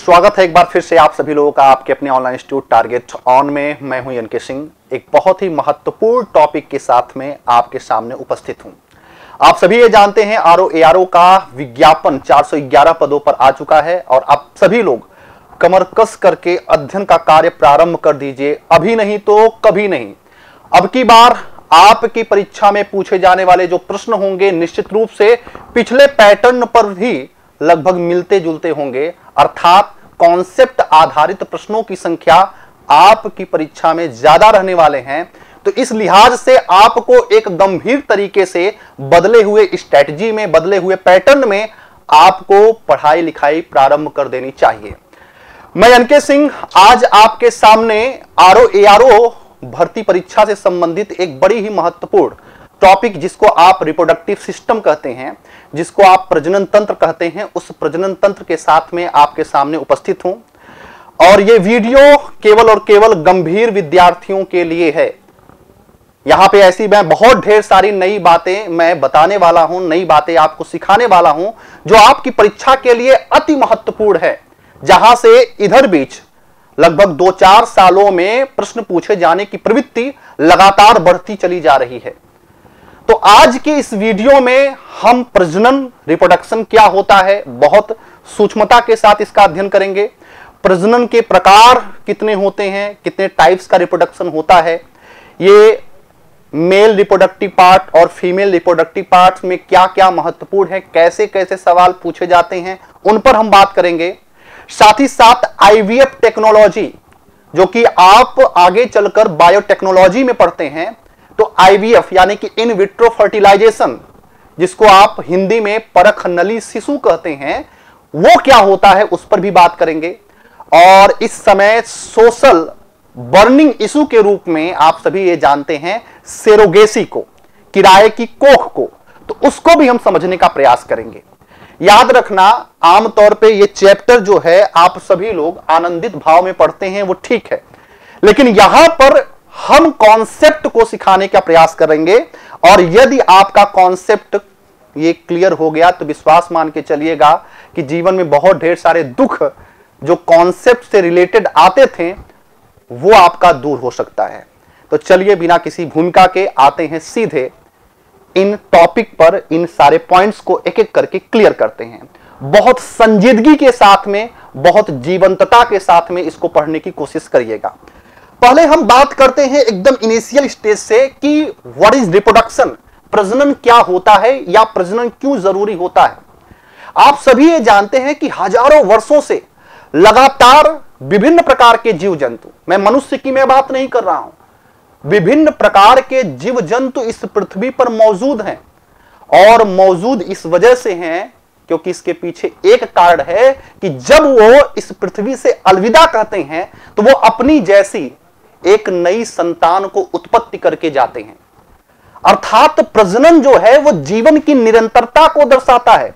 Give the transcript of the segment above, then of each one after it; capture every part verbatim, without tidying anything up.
स्वागत है एक बार फिर से आप सभी लोगों का आपके अपने ऑनलाइन इंस्टीट्यूट टारगेट ऑन में। मैं हूं एन के सिंह। एक बहुत ही महत्वपूर्ण टॉपिक के साथ में आपके सामने उपस्थित हूं। आप सभी ये जानते हैं R O A R O का विज्ञापन चार सौ ग्यारह पदों पर आ चुका है और आप सभी लोग कमर कस करके अध्ययन का कार्य प्रारंभ कर दीजिए। अभी नहीं तो कभी नहीं। अब की बार आपकी परीक्षा में पूछे जाने वाले जो प्रश्न होंगे निश्चित रूप से पिछले पैटर्न पर ही लगभग मिलते जुलते होंगे, अर्थात कॉन्सेप्ट आधारित प्रश्नों की संख्या आपकी परीक्षा में ज्यादा रहने वाले हैं। तो इस लिहाज से आपको एक गंभीर तरीके से बदले हुए स्ट्रेटजी में, बदले हुए पैटर्न में आपको पढ़ाई लिखाई प्रारंभ कर देनी चाहिए। मैं एन के सिंह आज आपके सामने R O A R O भर्ती परीक्षा से संबंधित एक बड़ी ही महत्वपूर्ण टॉपिक, जिसको आप रिप्रोडक्टिव सिस्टम कहते हैं, जिसको आप प्रजनन तंत्र कहते हैं, उस प्रजनन तंत्र के साथ में आपके सामने उपस्थित हूं। और यह वीडियो केवल और केवल गंभीर विद्यार्थियों के लिए है। यहां पे ऐसी मैं बहुत ढेर सारी नई बातें मैं बताने वाला हूं, नई बातें आपको सिखाने वाला हूं, जो आपकी परीक्षा के लिए अति महत्वपूर्ण है। जहां से इधर बीच लगभग दो चार सालों में प्रश्न पूछे जाने की प्रवृत्ति लगातार बढ़ती चली जा रही है। तो आज के इस वीडियो में हम प्रजनन, रिप्रोडक्शन क्या होता है, बहुत सूक्ष्मता के साथ इसका अध्ययन करेंगे। प्रजनन के प्रकार कितने होते हैं, कितने टाइप्स का रिप्रोडक्शन होता है, ये मेल रिप्रोडक्टिव पार्ट और फीमेल रिप्रोडक्टिव पार्ट में क्या क्या महत्वपूर्ण है, कैसे कैसे सवाल पूछे जाते हैं, उन पर हम बात करेंगे। साथ ही साथ आई वी एफ टेक्नोलॉजी, जो कि आप आगे चलकर बायोटेक्नोलॉजी में पढ़ते हैं, तो आई वी एफ यानी कि इन विट्रो फर्टिलाइजेशन, जिसको आप हिंदी में परख नली शिशु कहते हैं, वो क्या होता है उस पर भी बात करेंगे। और इस समय सोशल बर्निंग इशू के रूप में आप सभी ये जानते हैं सेरोगेसी को, किराए की कोख को, तो उसको भी हम समझने का प्रयास करेंगे। याद रखना, आमतौर पे ये चैप्टर जो है आप सभी लोग आनंदित भाव में पढ़ते हैं, वो ठीक है, लेकिन यहां पर हम कॉन्सेप्ट को सिखाने का प्रयास करेंगे। और यदि आपका कॉन्सेप्ट ये क्लियर हो गया तो विश्वास मान के चलिएगा कि जीवन में बहुत ढेर सारे दुख जो कॉन्सेप्ट से रिलेटेड आते थे वो आपका दूर हो सकता है। तो चलिए बिना किसी भूमिका के आते हैं सीधे इन टॉपिक पर, इन सारे पॉइंट्स को एक एक करके क्लियर करते हैं। बहुत संजीदगी के साथ में, बहुत जीवंतता के साथ में इसको पढ़ने की कोशिश करिएगा। पहले हम बात करते हैं एकदम इनिशियल स्टेज से कि व्हाट इज रिप्रोडक्शन, प्रजनन क्या होता है या प्रजनन क्यों जरूरी होता है। आप सभी ये जानते हैं कि हजारों वर्षों से लगातार विभिन्न प्रकार के जीव जंतु, मैं मनुष्य की मैं बात नहीं कर रहा हूं, विभिन्न प्रकार के जीव जंतु इस पृथ्वी पर मौजूद हैं। और मौजूद इस वजह से हैं क्योंकि इसके पीछे एक कारण है कि जब वो इस पृथ्वी से अलविदा कहते हैं तो वो अपनी जैसी एक नई संतान को उत्पत्ति करके जाते हैं। अर्थात प्रजनन जो है वो जीवन की निरंतरता को दर्शाता है।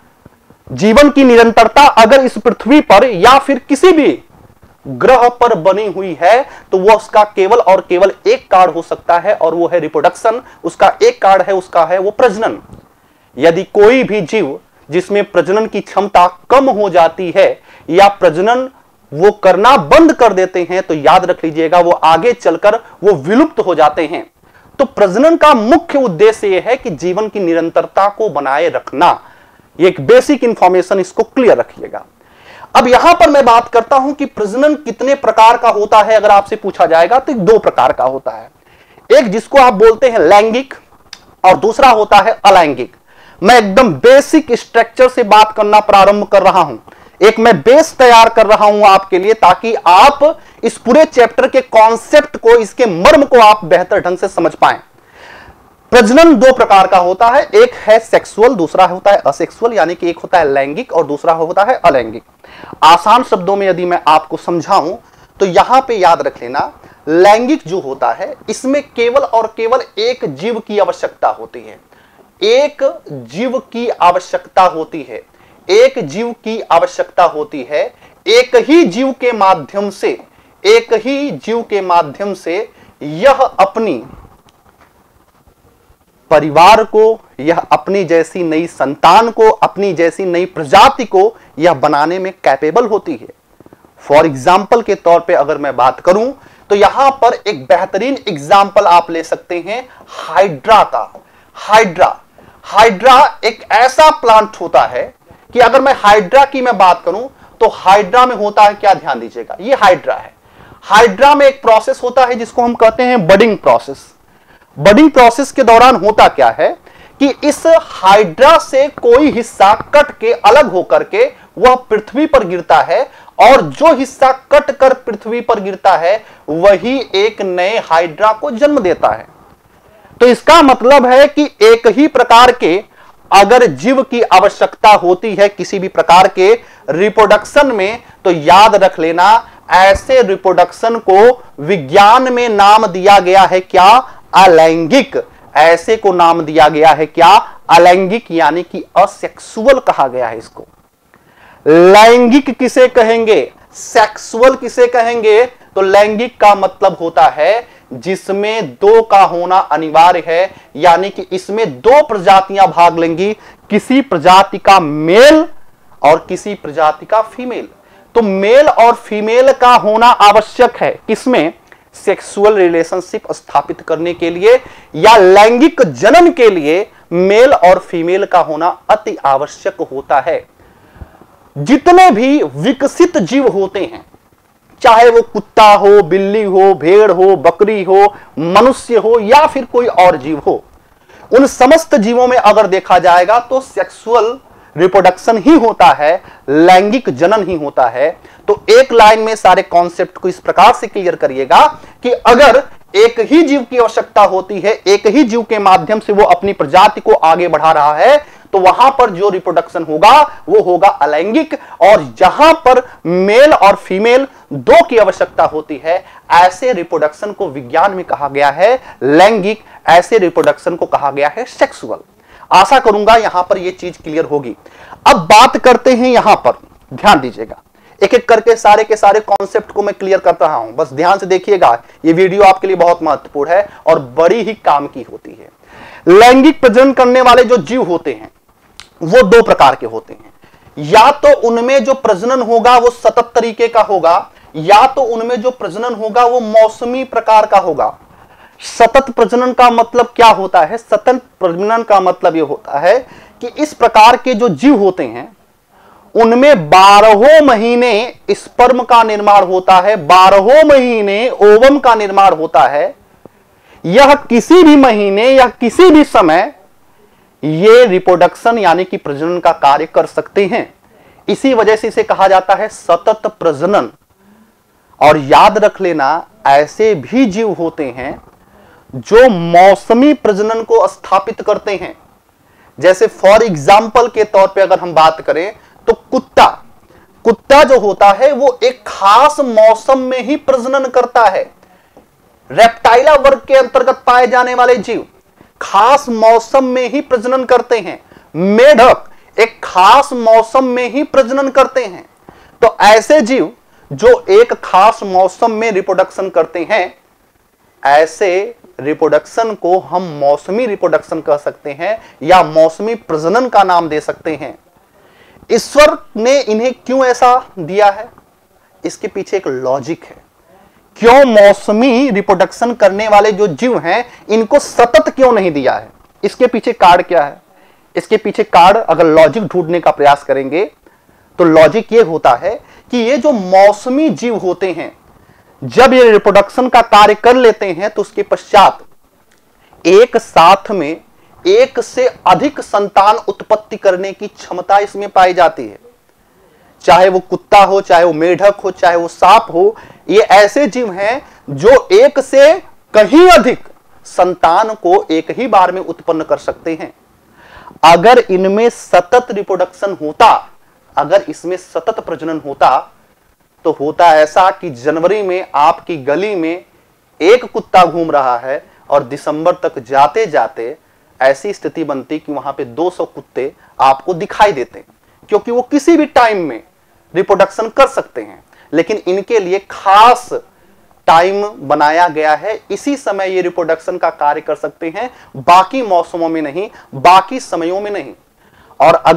जीवन की निरंतरता अगर इस पृथ्वी पर या फिर किसी भी ग्रह पर बनी हुई है तो वो उसका केवल और केवल एक कारण हो सकता है और वो है रिप्रोडक्शन। उसका एक कारण है, उसका है वो प्रजनन। यदि कोई भी जीव जिसमें प्रजनन की क्षमता कम हो जाती है या प्रजनन वो करना बंद कर देते हैं तो याद रख लीजिएगा वो आगे चलकर वो विलुप्त हो जाते हैं। तो प्रजनन का मुख्य उद्देश्य यह है कि जीवन की निरंतरता को बनाए रखना। ये एक बेसिक इंफॉर्मेशन, इसको क्लियर रखिएगा। अब यहां पर मैं बात करता हूं कि प्रजनन कितने प्रकार का होता है। अगर आपसे पूछा जाएगा तो दो प्रकार का होता है, एक जिसको आप बोलते हैं लैंगिक और दूसरा होता है अलैंगिक। मैं एकदम बेसिक स्ट्रक्चर से बात करना प्रारंभ कर रहा हूं, एक मैं बेस तैयार कर रहा हूं आपके लिए, ताकि आप इस पूरे चैप्टर के कॉन्सेप्ट को, इसके मर्म को आप बेहतर ढंग से समझ पाएं। प्रजनन दो प्रकार का होता है, एक है सेक्सुअल, दूसरा होता है असेक्सुअल, यानी कि एक होता है लैंगिक और दूसरा होता है अलैंगिक। आसान शब्दों में यदि मैं आपको समझाऊं तो यहां पे याद रख लेना, लैंगिक जो होता है इसमें केवल और केवल एक जीव की आवश्यकता होती है। एक जीव की आवश्यकता होती है एक जीव की आवश्यकता होती है एक ही जीव के माध्यम से एक ही जीव के माध्यम से यह अपनी परिवार को, यह अपनी जैसी नई संतान को, अपनी जैसी नई प्रजाति को यह बनाने में कैपेबल होती है। फॉर एग्जाम्पल के तौर पे अगर मैं बात करूं तो यहां पर एक बेहतरीन एग्जाम्पल आप ले सकते हैं हाइड्रा का। हाइड्रा हाइड्रा एक ऐसा प्लांट होता है कि अगर मैं हाइड्रा की मैं बात करूं तो हाइड्रा में होता है क्या, ध्यान दीजिएगा, ये हाइड्रा है। हाइड्रा में एक प्रोसेस होता है जिसको हम कहते हैं बडिंग प्रोसेस। बडिंग प्रोसेस के दौरान होता क्या है कि इस हाइड्रा से कोई हिस्सा कट के अलग होकर के वह पृथ्वी पर गिरता है, और जो हिस्सा कट कर पृथ्वी पर गिरता है वही एक नए हाइड्रा को जन्म देता है। तो इसका मतलब है कि एक ही प्रकार के अगर जीव की आवश्यकता होती है किसी भी प्रकार के रिप्रोडक्शन में, तो याद रख लेना ऐसे रिप्रोडक्शन को विज्ञान में नाम दिया गया है क्या, अलैंगिक। ऐसे को नाम दिया गया है क्या, अलैंगिक, यानी कि असेक्सुअल कहा गया है इसको। लैंगिक किसे कहेंगे, सेक्सुअल किसे कहेंगे, तो लैंगिक का मतलब होता है जिसमें दो का होना अनिवार्य है, यानी कि इसमें दो प्रजातियां भाग लेंगी, किसी प्रजाति का मेल और किसी प्रजाति का फीमेल। तो मेल और फीमेल का होना आवश्यक है किसमें, सेक्सुअल रिलेशनशिप स्थापित करने के लिए या लैंगिक जनन के लिए मेल और फीमेल का होना अति आवश्यक होता है। जितने भी विकसित जीव होते हैं, चाहे वो कुत्ता हो, बिल्ली हो, भेड़ हो, बकरी हो, मनुष्य हो या फिर कोई और जीव हो, उन समस्त जीवों में अगर देखा जाएगा तो सेक्सुअल रिप्रोडक्शन ही होता है, लैंगिक जनन ही होता है। तो एक लाइन में सारे कॉन्सेप्ट को इस प्रकार से क्लियर करिएगा कि अगर एक ही जीव की आवश्यकता होती है, एक ही जीव के माध्यम से वो अपनी प्रजाति को आगे बढ़ा रहा है, तो वहां पर जो रिप्रोडक्शन होगा वो होगा अलैंगिक। और जहां पर मेल और फीमेल दो की आवश्यकता होती है, ऐसे रिप्रोडक्शन को विज्ञान में कहा गया है लैंगिक, ऐसे रिप्रोडक्शन को कहा गया है सेक्सुअल। आशा करूंगा यहां पर यह चीज क्लियर होगी। अब बात करते हैं यहां पर, ध्यान दीजिएगा, एक एक करके सारे के सारे कॉन्सेप्ट को मैं क्लियर कर रहा हूं, बस ध्यान से देखिएगा, यह वीडियो आपके लिए बहुत महत्वपूर्ण है और बड़ी ही काम की होती है। लैंगिक प्रजनन करने वाले जो जीव होते हैं वो दो प्रकार के होते हैं, या तो उनमें जो प्रजनन होगा वो सतत तरीके का होगा, या तो उनमें जो प्रजनन होगा वो मौसमी प्रकार का होगा। सतत प्रजनन का मतलब क्या होता है, सतत प्रजनन का मतलब यह होता है कि इस प्रकार के जो जीव होते हैं उनमें बारहों महीने स्पर्म का निर्माण होता है, बारहों महीने ओवम का निर्माण होता है। यह किसी भी महीने या किसी भी समय ये रिप्रोडक्शन यानी कि प्रजनन का कार्य कर सकते हैं। इसी वजह से इसे कहा जाता है सतत प्रजनन। और याद रख लेना ऐसे भी जीव होते हैं जो मौसमी प्रजनन को स्थापित करते हैं। जैसे फॉर एग्जाम्पल के तौर पे अगर हम बात करें तो कुत्ता कुत्ता जो होता है वो एक खास मौसम में ही प्रजनन करता है। रेप्टाइला वर्ग के अंतर्गत पाए जाने वाले जीव खास मौसम में ही प्रजनन करते हैं। मेढक एक खास मौसम में ही प्रजनन करते हैं। तो ऐसे जीव जो एक खास मौसम में रिप्रोडक्शन करते हैं, ऐसे रिप्रोडक्शन को हम मौसमी रिप्रोडक्शन कह सकते हैं या मौसमी प्रजनन का नाम दे सकते हैं। ईश्वर ने इन्हें क्यों ऐसा दिया है, इसके पीछे एक लॉजिक है। क्यों मौसमी रिप्रोडक्शन करने वाले जो जीव हैं इनको सतत क्यों नहीं दिया है, इसके पीछे कार्ड क्या है। इसके पीछे कार्ड अगर लॉजिक ढूंढने का प्रयास करेंगे तो लॉजिक ये होता है कि ये जो मौसमी जीव होते हैं जब ये रिप्रोडक्शन का कार्य कर लेते हैं तो उसके पश्चात एक साथ में एक से अधिक संतान उत्पत्ति करने की क्षमता इसमें पाई जाती है। चाहे वो कुत्ता हो, चाहे वो मेढक हो, चाहे वो सांप हो, ये ऐसे जीव हैं जो एक से कहीं अधिक संतान को एक ही बार में उत्पन्न कर सकते हैं। अगर इनमें सतत रिप्रोडक्शन होता, अगर इसमें सतत प्रजनन होता तो होता ऐसा कि जनवरी में आपकी गली में एक कुत्ता घूम रहा है और दिसंबर तक जाते जाते ऐसी स्थिति बनती कि वहां पे दो सौ कुत्ते आपको दिखाई देते, क्योंकि वो किसी भी टाइम में रिप्रोडक्शन कर सकते हैं। लेकिन इनके लिए खास टाइम बनाया गया है, इसी समय ये रिप्रोडक्शन का कार्य कर सकते हैं, बाकी मौसमों में नहीं, बाकी समयों में नहीं। और अगर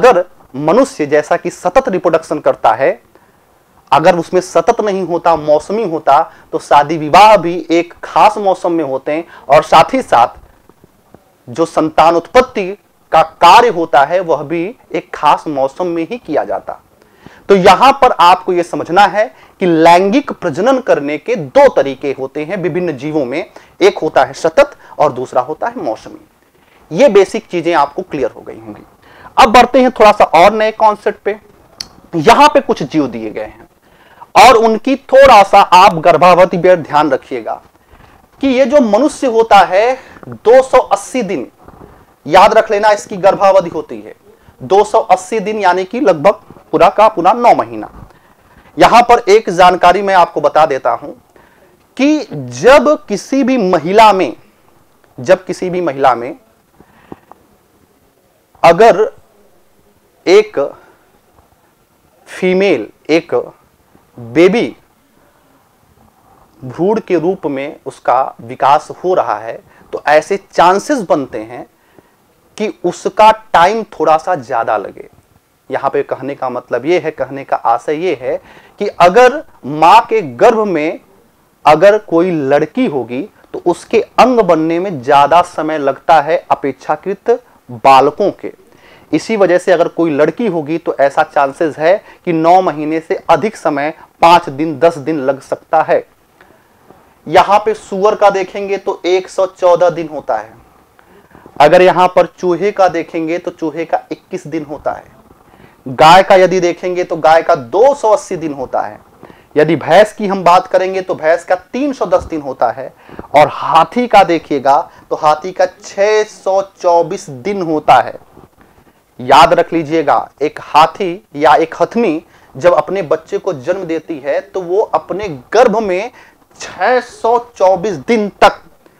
मनुष्य जैसा कि सतत रिप्रोडक्शन करता है, अगर उसमें सतत नहीं होता, मौसमी होता, तो शादी विवाह भी एक खास मौसम में होते हैं और साथ ही साथ जो संतान उत्पत्ति का कार्य होता है वह भी एक खास मौसम में ही किया जाता। तो यहां पर आपको यह समझना है कि लैंगिक प्रजनन करने के दो तरीके होते हैं विभिन्न जीवों में, एक होता है सतत और दूसरा होता है मौसमी। ये बेसिक चीजें आपको क्लियर हो गई होंगी। अब बढ़ते हैं थोड़ा सा और नए कॉन्सेप्ट पे। यहां पे कुछ जीव दिए गए हैं और उनकी थोड़ा सा आप गर्भावधि पर ध्यान रखिएगा कि ये जो मनुष्य होता है दो सौ अस्सी दिन, याद रख लेना, इसकी गर्भावधि होती है दो सौ अस्सी दिन, यानी कि लगभग पूरा का पूरा नौ महीना। यहां पर एक जानकारी मैं आपको बता देता हूं कि जब किसी भी महिला में जब किसी भी महिला में अगर एक फीमेल, एक बेबी भ्रूण के रूप में उसका विकास हो रहा है, तो ऐसे चांसेस बनते हैं कि उसका टाइम थोड़ा सा ज्यादा लगे। यहां पे कहने का मतलब यह है, कहने का आशय यह है कि अगर मां के गर्भ में अगर कोई लड़की होगी तो उसके अंग बनने में ज्यादा समय लगता है अपेक्षाकृत बालकों के। इसी वजह से अगर कोई लड़की होगी तो ऐसा चांसेस है कि नौ महीने से अधिक समय, पांच दिन दस दिन लग सकता है। यहां पे सुअर का देखेंगे तो एक सौ चौदह दिन होता है। अगर यहां पर चूहे का देखेंगे तो चूहे का इक्कीस दिन होता है। गाय का यदि देखेंगे तो गाय का दो सौ अस्सी दिन होता है। यदि भैंस की हम बात करेंगे तो भैंस का तीन सौ दस दिन होता है। और हाथी का देखिएगा तो हाथी का छह सौ चौबीस दिन होता है। याद रख लीजिएगा, एक हाथी या एक हथनी जब अपने बच्चे को जन्म देती है तो वो अपने गर्भ में छह सौ चौबीस दिन तक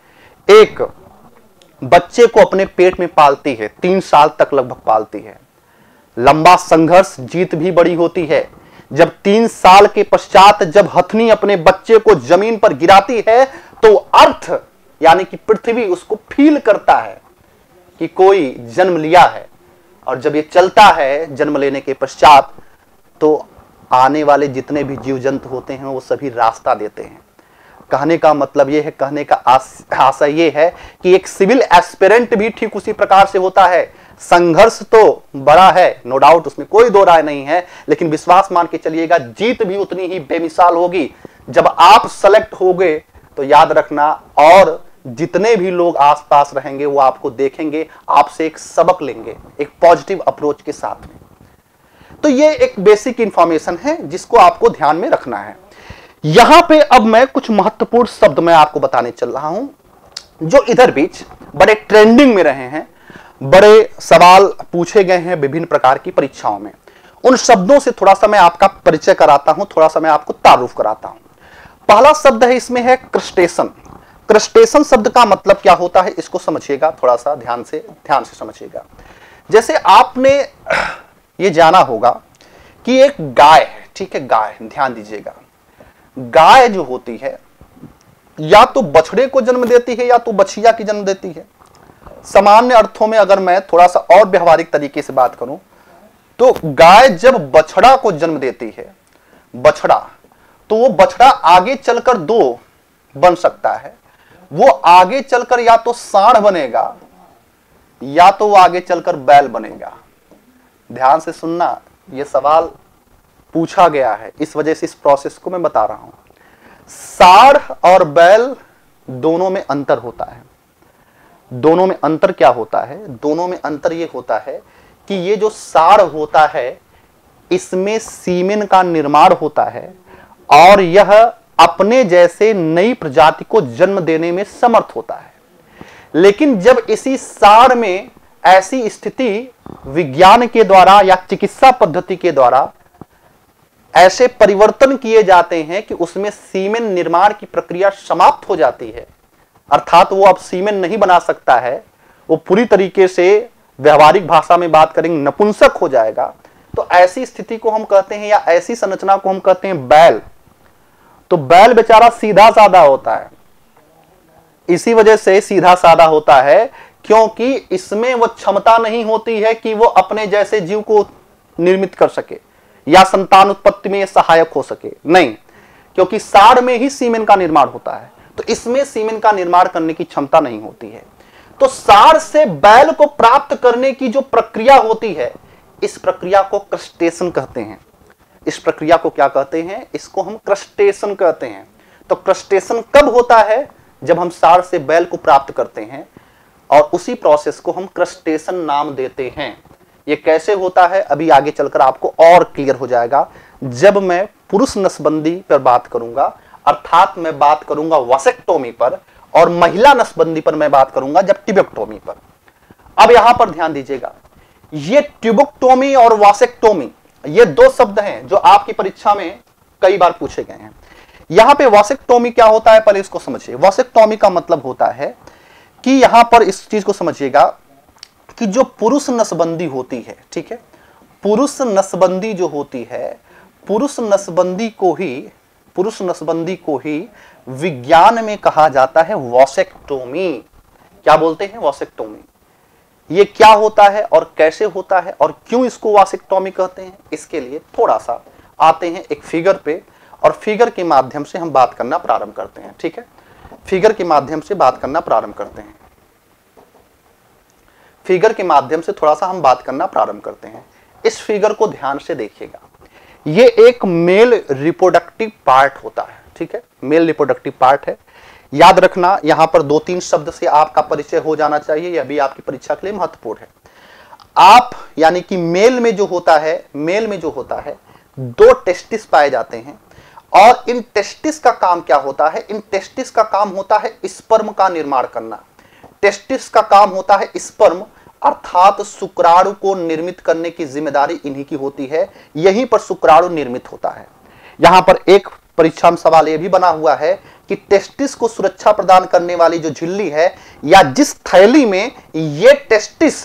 एक बच्चे को अपने पेट में पालती है, तीन साल तक लगभग पालती है। लंबा संघर्ष, जीत भी बड़ी होती है। जब तीन साल के पश्चात जब हथनी अपने बच्चे को जमीन पर गिराती है तो अर्थ यानी कि पृथ्वी उसको फील करता है कि कोई जन्म लिया है। और जब ये चलता है जन्म लेने के पश्चात तो आने वाले जितने भी जीव जंतु होते हैं वो सभी रास्ता देते हैं। कहने का मतलब ये है, कहने का आशय ये है कि एक सिविल एस्पिरेंट भी ठीक उसी प्रकार से होता है। संघर्ष तो बड़ा है, नो डाउट, उसमें कोई दो राय नहीं है, लेकिन विश्वास मान के चलिएगा जीत भी उतनी ही बेमिसाल होगी। जब आप सेलेक्ट होगे तो याद रखना, और जितने भी लोग आसपास रहेंगे वो आपको देखेंगे, आपसे एक सबक लेंगे एक पॉजिटिव अप्रोच के साथ में। तो ये एक बेसिक इंफॉर्मेशन है जिसको आपको ध्यान में रखना है। यहां पे अब मैं कुछ महत्वपूर्ण शब्द मैं आपको बताने चल रहा हूं जो इधर बीच बड़े ट्रेंडिंग में रहे हैं, बड़े सवाल पूछे गए हैं विभिन्न प्रकार की परीक्षाओं में। उन शब्दों से थोड़ा सा मैं आपका परिचय कराता हूं, थोड़ा सा मैं आपको तारुफ कराता हूं। पहला शब्द है इसमें है क्रस्टेशन। क्रस्टेशन शब्द का मतलब क्या होता है इसको समझिएगा, थोड़ा सा ध्यान से ध्यान से समझिएगा। जैसे आपने ये जाना होगा कि एक गाय है, ठीक है, गाय, ध्यान दीजिएगा, गाय जो होती है या तो बछड़े को जन्म देती है या तो बछिया की जन्म देती है। सामान्य अर्थों में अगर मैं थोड़ा सा और व्यवहारिक तरीके से बात करूं तो गाय जब बछड़ा को जन्म देती है, बछड़ा, तो वो बछड़ा आगे चलकर दो बन सकता है। वो आगे चलकर या तो सांड बनेगा या तो वो आगे चलकर बैल बनेगा। ध्यान से सुनना, यह सवाल पूछा गया है, इस वजह से इस प्रोसेस को मैं बता रहा हूं। सांड और बैल दोनों में अंतर होता है। दोनों में अंतर क्या होता है? दोनों में अंतर यह होता है कि ये जो सांड होता है इसमें सीमेन का निर्माण होता है और यह अपने जैसे नई प्रजाति को जन्म देने में समर्थ होता है। लेकिन जब इसी सांड में ऐसी स्थिति विज्ञान के द्वारा या चिकित्सा पद्धति के द्वारा ऐसे परिवर्तन किए जाते हैं कि उसमें सीमेन निर्माण की प्रक्रिया समाप्त हो जाती है, अर्थात वो अब सीमेन नहीं बना सकता है, वो पूरी तरीके से व्यवहारिक भाषा में बात करेंगे नपुंसक हो जाएगा, तो ऐसी स्थिति को हम कहते हैं या ऐसी संरचना को हम कहते हैं बैल। तो बैल बेचारा सीधा साधा होता है। इसी वजह से सीधा साधा होता है क्योंकि इसमें वो क्षमता नहीं होती है कि वो अपने जैसे जीव को निर्मित कर सके या संतान उत्पत्ति में सहायक हो सके, नहीं, क्योंकि साढ़ में ही सीमेन का निर्माण होता है, तो इसमें सीमेन का निर्माण करने की क्षमता नहीं होती है। तो साढ़ से बैल को प्राप्त करने की जो प्रक्रिया होती है, इस प्रक्रिया को क्रस्टेशन कहते हैं। इस प्रक्रिया को क्या कहते हैं? इसको हम क्रस्टेशन कहते हैं। तो क्रस्टेशन कब होता है? जब हम साढ़ से बैल को प्राप्त करते हैं, और उसी प्रोसेस को हम क्रस्टेशन नाम देते हैं। ये कैसे होता है अभी आगे चलकर आपको और क्लियर हो जाएगा जब मैं पुरुष नसबंदी पर बात करूंगा, अर्थात मैं बात करूंगा वासेक्टोमी पर, और महिला नसबंदी पर मैं बात करूंगा जब ट्यूबेक्टोमी पर। अब यहां पर ध्यान दीजिएगा, ये ट्यूबेक्टोमी और वासेक्टोमी ये दो शब्द हैं जो आपकी परीक्षा में कई बार पूछे गए हैं। यहां पे वासेक्टोमी क्या होता है पहले इसको समझिए। वासेक्टोमी का मतलब होता है कि यहां पर इस चीज को समझिएगा कि जो पुरुष नसबंदी होती है, ठीक है, पुरुष नसबंदी जो होती है, पुरुष नसबंदी को ही पुरुष नसबंदी को ही विज्ञान में कहा जाता है वासेक्टोमी। क्या बोलते हैं? वासेक्टोमी। ये क्या होता है और कैसे होता है और क्यों इसको वासेक्टोमी कहते हैं, इसके लिए थोड़ा सा आते हैं एक फिगर पे, और फिगर के माध्यम से हम बात करना प्रारंभ करते हैं। ठीक है, फिगर के माध्यम से बात करना प्रारंभ करते हैं फिगर के माध्यम से थोड़ा सा हम बात करना प्रारंभ करते हैं। इस फिगर को ध्यान से देखिएगा, ये एक मेल रिप्रोडक्टिव पार्ट होता है। ठीक है, मेल रिप्रोडक्टिव पार्ट है। याद रखना, यहां पर दो तीन शब्द से आपका परिचय हो जाना चाहिए, यह भी आपकी परीक्षा के लिए महत्वपूर्ण है। आप यानी कि मेल में जो होता है, मेल में जो होता है दो टेस्टिस पाए जाते हैं, और इन टेस्टिस का काम क्या होता है? इन टेस्टिस का काम होता है स्पर्म का निर्माण करना। टेस्टिस का काम होता है स्पर्म, अर्थात शुक्राणु को निर्मित करने की जिम्मेदारी इन्हीं की होती है। यहीं पर शुक्राणु निर्मित होता है। यहां पर एक परीक्षा में सवाल यह भी बना हुआ है कि टेस्टिस को सुरक्षा प्रदान करने वाली जो झिल्ली है, या जिस थैली में ये टेस्टिस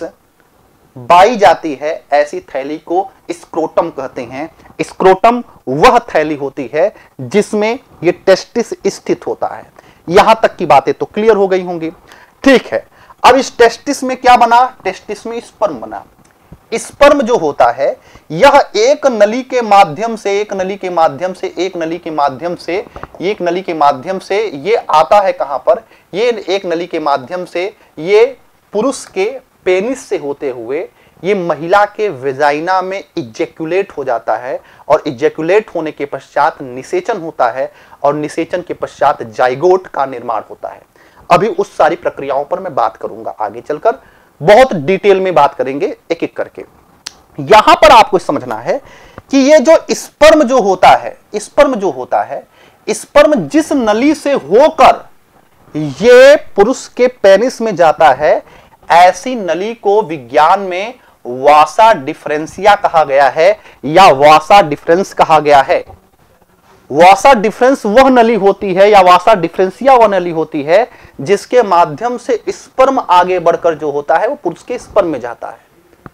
बाई जाती है, ऐसी थैली को स्क्रोटम कहते हैं। स्क्रोटम वह थैली होती है जिसमें ये टेस्टिस स्थित होता है। यहां तक की बातें तो क्लियर हो गई होंगी। ठीक है, अब इस टेस्टिस में क्या बना? टेस्टिस में स्पर्म बना। स्पर्म जो होता है यह एक नली के माध्यम से एक नली के माध्यम से एक नली के माध्यम से एक नली के माध्यम से ये आता है। कहां पर? ये एक नली के माध्यम से ये पुरुष के पेनिस से होते हुए ये महिला के वेजाइना में इजेक्युलेट हो जाता है, और इजेक्युलेट होने के पश्चात निषेचन होता है, और निषेचन के पश्चात जाइगोट का निर्माण होता है। अभी उस सारी प्रक्रियाओं पर मैं बात करूंगा, आगे चलकर बहुत डिटेल में बात करेंगे एक एक करके। यहां पर आपको समझना है कि ये जो स्पर्म जो होता है, स्पर्म जो होता है, स्पर्म जिस नली से होकर ये पुरुष के पेनिस में जाता है, ऐसी नली को विज्ञान में वासा डिफरेंसिया कहा गया है, या वासा डिफरेंस कहा गया है। वासा डिफरेंस वह नली होती है, या वासा डिफरेंसिया वह नली होती है जिसके माध्यम से स्पर्म आगे बढ़कर जो होता है वो पुरुष के स्पर्म में जाता है।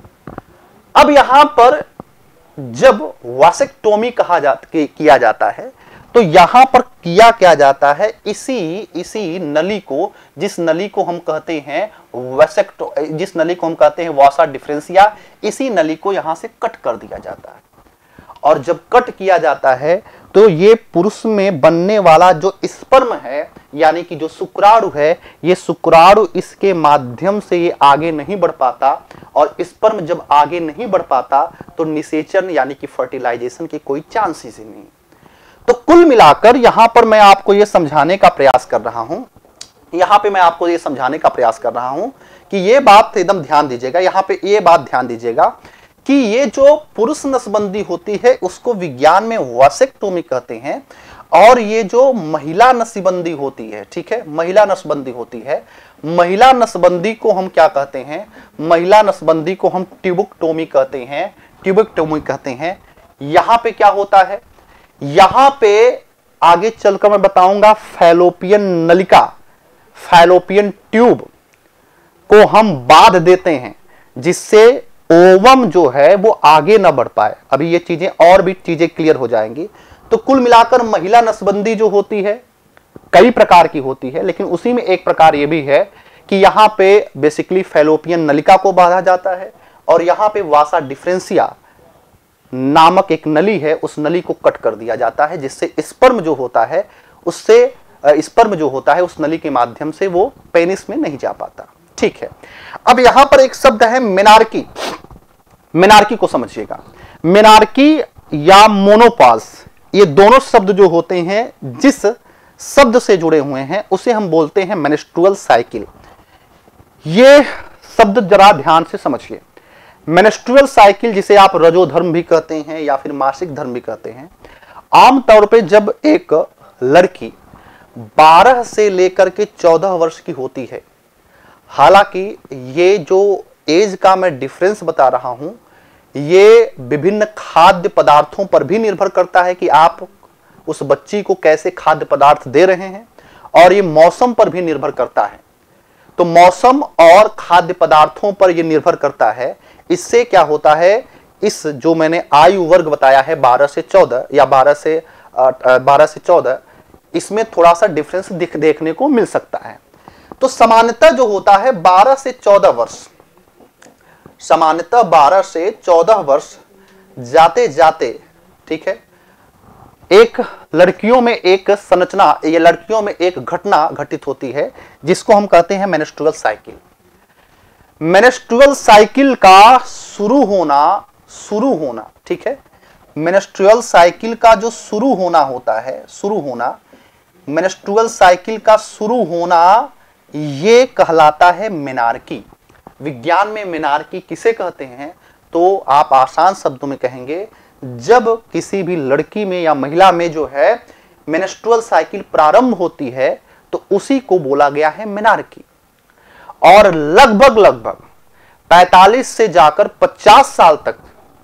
अब यहां पर जब वासेक्टोमी कहा जाता किया जाता है, तो यहां पर किया क्या जाता है? इसी इसी नली को, जिस नली को हम कहते हैं वासेक्टो जिस नली को हम कहते हैं वासा डिफरेंसिया, इसी नली को यहां से कट कर दिया जाता है। और जब कट किया जाता है तो ये पुरुष में बनने वाला जो स्पर्म है, यानी कि जो शुक्राणु है, ये शुक्राणु इसके माध्यम से ये आगे नहीं बढ़ पाता, और स्पर्म जब आगे नहीं बढ़ पाता तो निषेचन यानी कि फर्टिलाइजेशन की कोई चांसेस ही नहीं। तो कुल मिलाकर यहां पर मैं आपको यह समझाने का प्रयास कर रहा हूं यहां पे मैं आपको यह समझाने का प्रयास कर रहा हूं कि यह बात एकदम ध्यान दीजिएगा, यहां पे यह बात ध्यान दीजिएगा कि ये जो पुरुष नसबंदी होती है उसको विज्ञान में वासेक्टोमी कहते हैं, और ये जो महिला नसबंदी होती है, ठीक है, महिला नसबंदी होती है, महिला नसबंदी को हम क्या कहते हैं? महिला नसबंदी को हम ट्यूबेक्टोमी कहते हैं, ट्यूबेक्टोमी कहते हैं। यहां पे क्या होता है? यहां पे आगे चलकर मैं बताऊंगा फैलोपियन नलिका, फैलोपियन ट्यूब को हम बांध देते हैं, जिससे ओवम जो है वो आगे ना बढ़ पाए। अभी ये चीजें और भी चीजें क्लियर हो जाएंगी। तो कुल मिलाकर महिला नसबंदी जो होती है कई प्रकार की होती है, लेकिन उसी में एक प्रकार ये भी है कि यहां पे बेसिकली फैलोपियन नलिका को बांधा जाता है, और यहां पे वासा डिफरेंसिया नामक एक नली है, उस नली को कट कर दिया जाता है, जिससे स्पर्म जो होता है उससे स्पर्म जो होता है उस नली के माध्यम से वो पेनिस में नहीं जा पाता। ठीक है, अब यहां पर एक शब्द है मेनार्की। मेनार्की को समझिएगा। मेनार्की या मोनोपॉज, ये दोनों शब्द जो होते हैं जिस शब्द से जुड़े हुए हैं उसे हम बोलते हैं मेंस्ट्रुअल साइकिल। ये शब्द जरा ध्यान से समझिए। मेंस्ट्रुअल साइकिल, जिसे आप रजोधर्म भी कहते हैं या फिर मासिक धर्म भी कहते हैं, आमतौर पे जब एक लड़की बारह से लेकर के चौदह वर्ष की होती है, हालांकि ये जो एज का मैं डिफरेंस बता रहा हूं ये विभिन्न खाद्य पदार्थों पर भी निर्भर करता है कि आप उस बच्ची को कैसे खाद्य पदार्थ दे रहे हैं, और ये मौसम पर भी निर्भर करता है। तो मौसम और खाद्य पदार्थों पर यह निर्भर करता है। इससे क्या होता है, इस जो मैंने आयु वर्ग बताया है बारह से चौदह या बारह से बारह से चौदह, इसमें थोड़ा सा डिफरेंस दिख देखने को मिल सकता है। तो सामान्यतः जो होता है बारह से चौदह वर्ष, सामान्यतः बारह से चौदह वर्ष जाते जाते, ठीक है, एक लड़कियों में एक संरचना, ये लड़कियों में एक घटना घटित होती है जिसको हम कहते हैं मेंस्ट्रुअल साइकिल। मेंस्ट्रुअल साइकिल का शुरू होना शुरू होना ठीक है, मेंस्ट्रुअल साइकिल का जो शुरू होना होता है, शुरू होना मेंस्ट्रुअल साइकिल का शुरू होना ये कहलाता है मेनार्की। विज्ञान में मेनार्की किसे कहते हैं, तो आप आसान शब्दों में कहेंगे, जब किसी भी लड़की में या महिला में जो है मेंस्ट्रुअल साइकिल प्रारंभ होती है तो उसी को बोला गया है मेनार्की। और लगभग लगभग पैंतालीस से जाकर पचास साल तक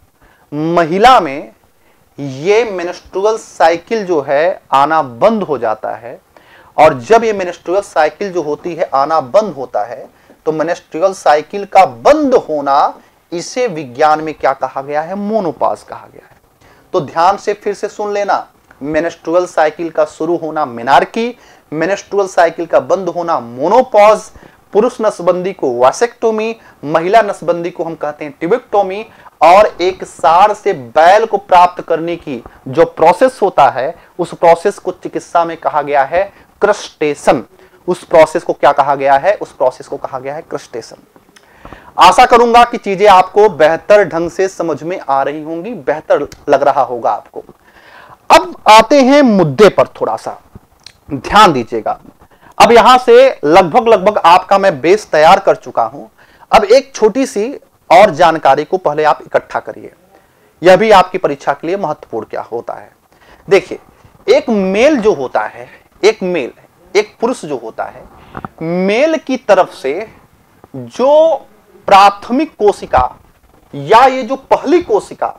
महिला में ये मेंस्ट्रुअल साइकिल जो है आना बंद हो जाता है। और जब ये मेंस्ट्रुअल साइकिल जो होती है आना बंद होता है तो मेंस्ट्रुअल साइकिल का बंद होना, इसे विज्ञान में क्या कहा गया है, मोनोपॉज कहा गया है। तो ध्यान से फिर से सुन लेना, मेंस्ट्रुअल साइकिल का शुरू होना मेनार्की, मेंस्ट्रुअल साइकिल का बंद होना मोनोपॉज, पुरुष नसबंदी को वासेक्टोमी, महिला नसबंदी को हम कहते हैं ट्यूबेक्टोमी, और एक साढ़ से बैल को प्राप्त करने की जो प्रोसेस होता है उस प्रोसेस को चिकित्सा में कहा गया है क्रस्टेशन। उस प्रोसेस को क्या कहा गया है, उस प्रोसेस को कहा गया है क्रस्टेशन। आशा करूंगा कि चीजें आपको बेहतर ढंग से समझ में आ रही होंगी, बेहतर लग रहा होगा आपको। अब आते हैं मुद्दे पर, थोड़ा सा ध्यान दीजिएगा। अब यहां से लगभग लगभग आपका मैं बेस तैयार कर चुका हूं। अब एक छोटी सी और जानकारी को पहले आप इकट्ठा करिए, यह भी आपकी परीक्षा के लिए महत्वपूर्ण क्या होता है। देखिए, एक मेल जो होता है, एक मेल एक पुरुष जो होता है, मेल की तरफ से जो प्राथमिक कोशिका या ये जो पहली कोशिका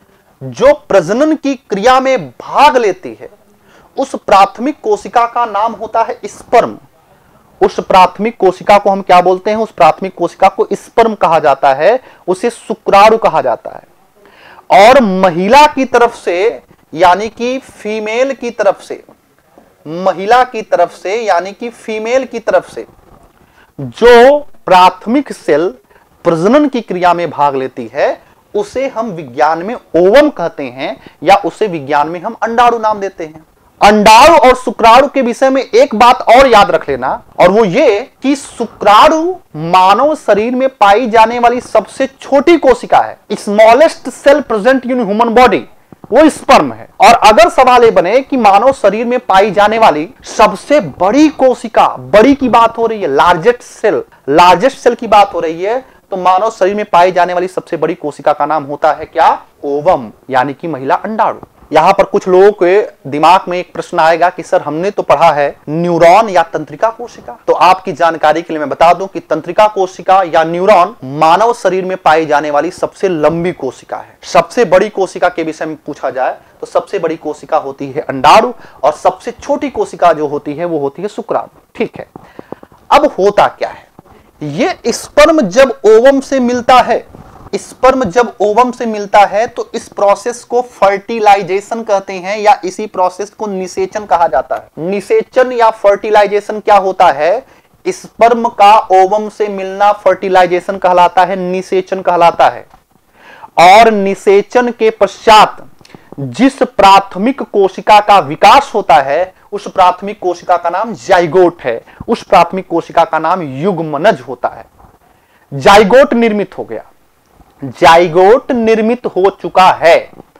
जो प्रजनन की क्रिया में भाग लेती है, उस प्राथमिक कोशिका का नाम होता है स्पर्म। उस प्राथमिक कोशिका को हम क्या बोलते हैं, उस प्राथमिक कोशिका को स्पर्म कहा जाता है, उसे शुक्राणु कहा जाता है। और महिला की तरफ से यानी कि फीमेल की तरफ से, महिला की तरफ से यानी कि फीमेल की तरफ से जो प्राथमिक सेल प्रजनन की क्रिया में भाग लेती है उसे हम विज्ञान में ओवम कहते हैं, या उसे विज्ञान में हम अंडाणु नाम देते हैं। अंडाणु और शुक्राणु के विषय में एक बात और याद रख लेना, और वो ये कि शुक्राणु मानव शरीर में पाई जाने वाली सबसे छोटी कोशिका है। Smallest cell present in human body वो स्पर्म है। और अगर सवाल ये बने कि मानव शरीर में पाई जाने वाली सबसे बड़ी कोशिका, बड़ी की बात हो रही है, लार्जेस्ट सेल, लार्जेस्ट सेल की बात हो रही है, तो मानव शरीर में पाई जाने वाली सबसे बड़ी कोशिका का नाम होता है क्या, ओवम, यानी कि महिला अंडाणु। यहां पर कुछ लोगों के दिमाग में एक प्रश्न आएगा कि सर हमने तो पढ़ा है न्यूरॉन या तंत्रिका कोशिका। तो आपकी जानकारी के लिए मैं बता दूं कि तंत्रिका कोशिका या न्यूरॉन मानव शरीर में पाई जाने वाली सबसे लंबी कोशिका है। सबसे बड़ी कोशिका के विषय में पूछा जाए तो सबसे बड़ी कोशिका होती है अंडाणु, और सबसे छोटी कोशिका जो होती है वो होती है शुक्राणु। ठीक है, अब होता क्या है, ये स्पर्म जब ओवम से मिलता है, स्पर्म जब ओवम से मिलता है तो इस प्रोसेस को फर्टिलाइजेशन कहते हैं, या इसी प्रोसेस को निषेचन कहा जाता है। निषेचन या फर्टिलाइजेशन क्या होता है, स्पर्म का ओवम से मिलना फर्टिलाइजेशन कहलाता है, निषेचन कहलाता है। और निषेचन के पश्चात जिस प्राथमिक कोशिका का विकास होता है उस प्राथमिक कोशिका का नाम जाइगोट है, उस प्राथमिक कोशिका का नाम युग्मनज होता है। जाइगोट निर्मित हो गया, जाइगोट निर्मित हो चुका है।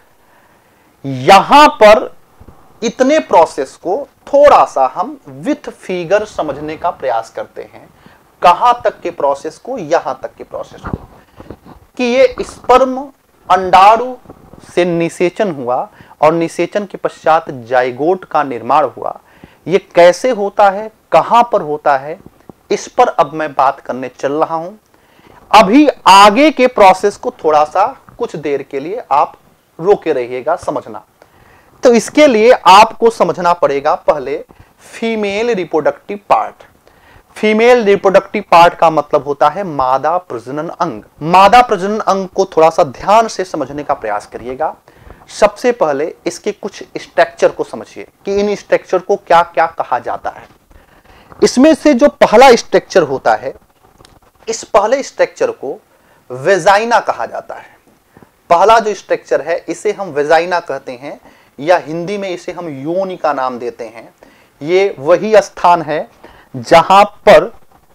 यहां पर इतने प्रोसेस को थोड़ा सा हम विथ फिगर समझने का प्रयास करते हैं। कहां तक के प्रोसेस को? यहां तक के प्रोसेस को कि ये स्पर्म अंडाणु से निषेचन हुआ और निषेचन के पश्चात जाइगोट का निर्माण हुआ। ये कैसे होता है, कहां पर होता है, इस पर अब मैं बात करने चल रहा हूं। अभी आगे के प्रोसेस को थोड़ा सा कुछ देर के लिए आप रोके रहिएगा समझना। तो इसके लिए आपको समझना पड़ेगा पहले female reproductive part. Female reproductive part का मतलब होता है मादा प्रजनन अंग। मादा प्रजनन अंग को थोड़ा सा ध्यान से समझने का प्रयास करिएगा। सबसे पहले इसके कुछ स्ट्रक्चर को समझिए कि इन स्ट्रक्चर को क्या क्या कहा जाता है। इसमें से जो पहला स्ट्रक्चर होता है, इस पहले स्ट्रक्चर को वेजाइना कहा जाता है। पहला जो स्ट्रक्चर है इसे हम वेजाइना कहते हैं या हिंदी में इसे हम योनि का नाम देते हैं। ये वही स्थान है जहां पर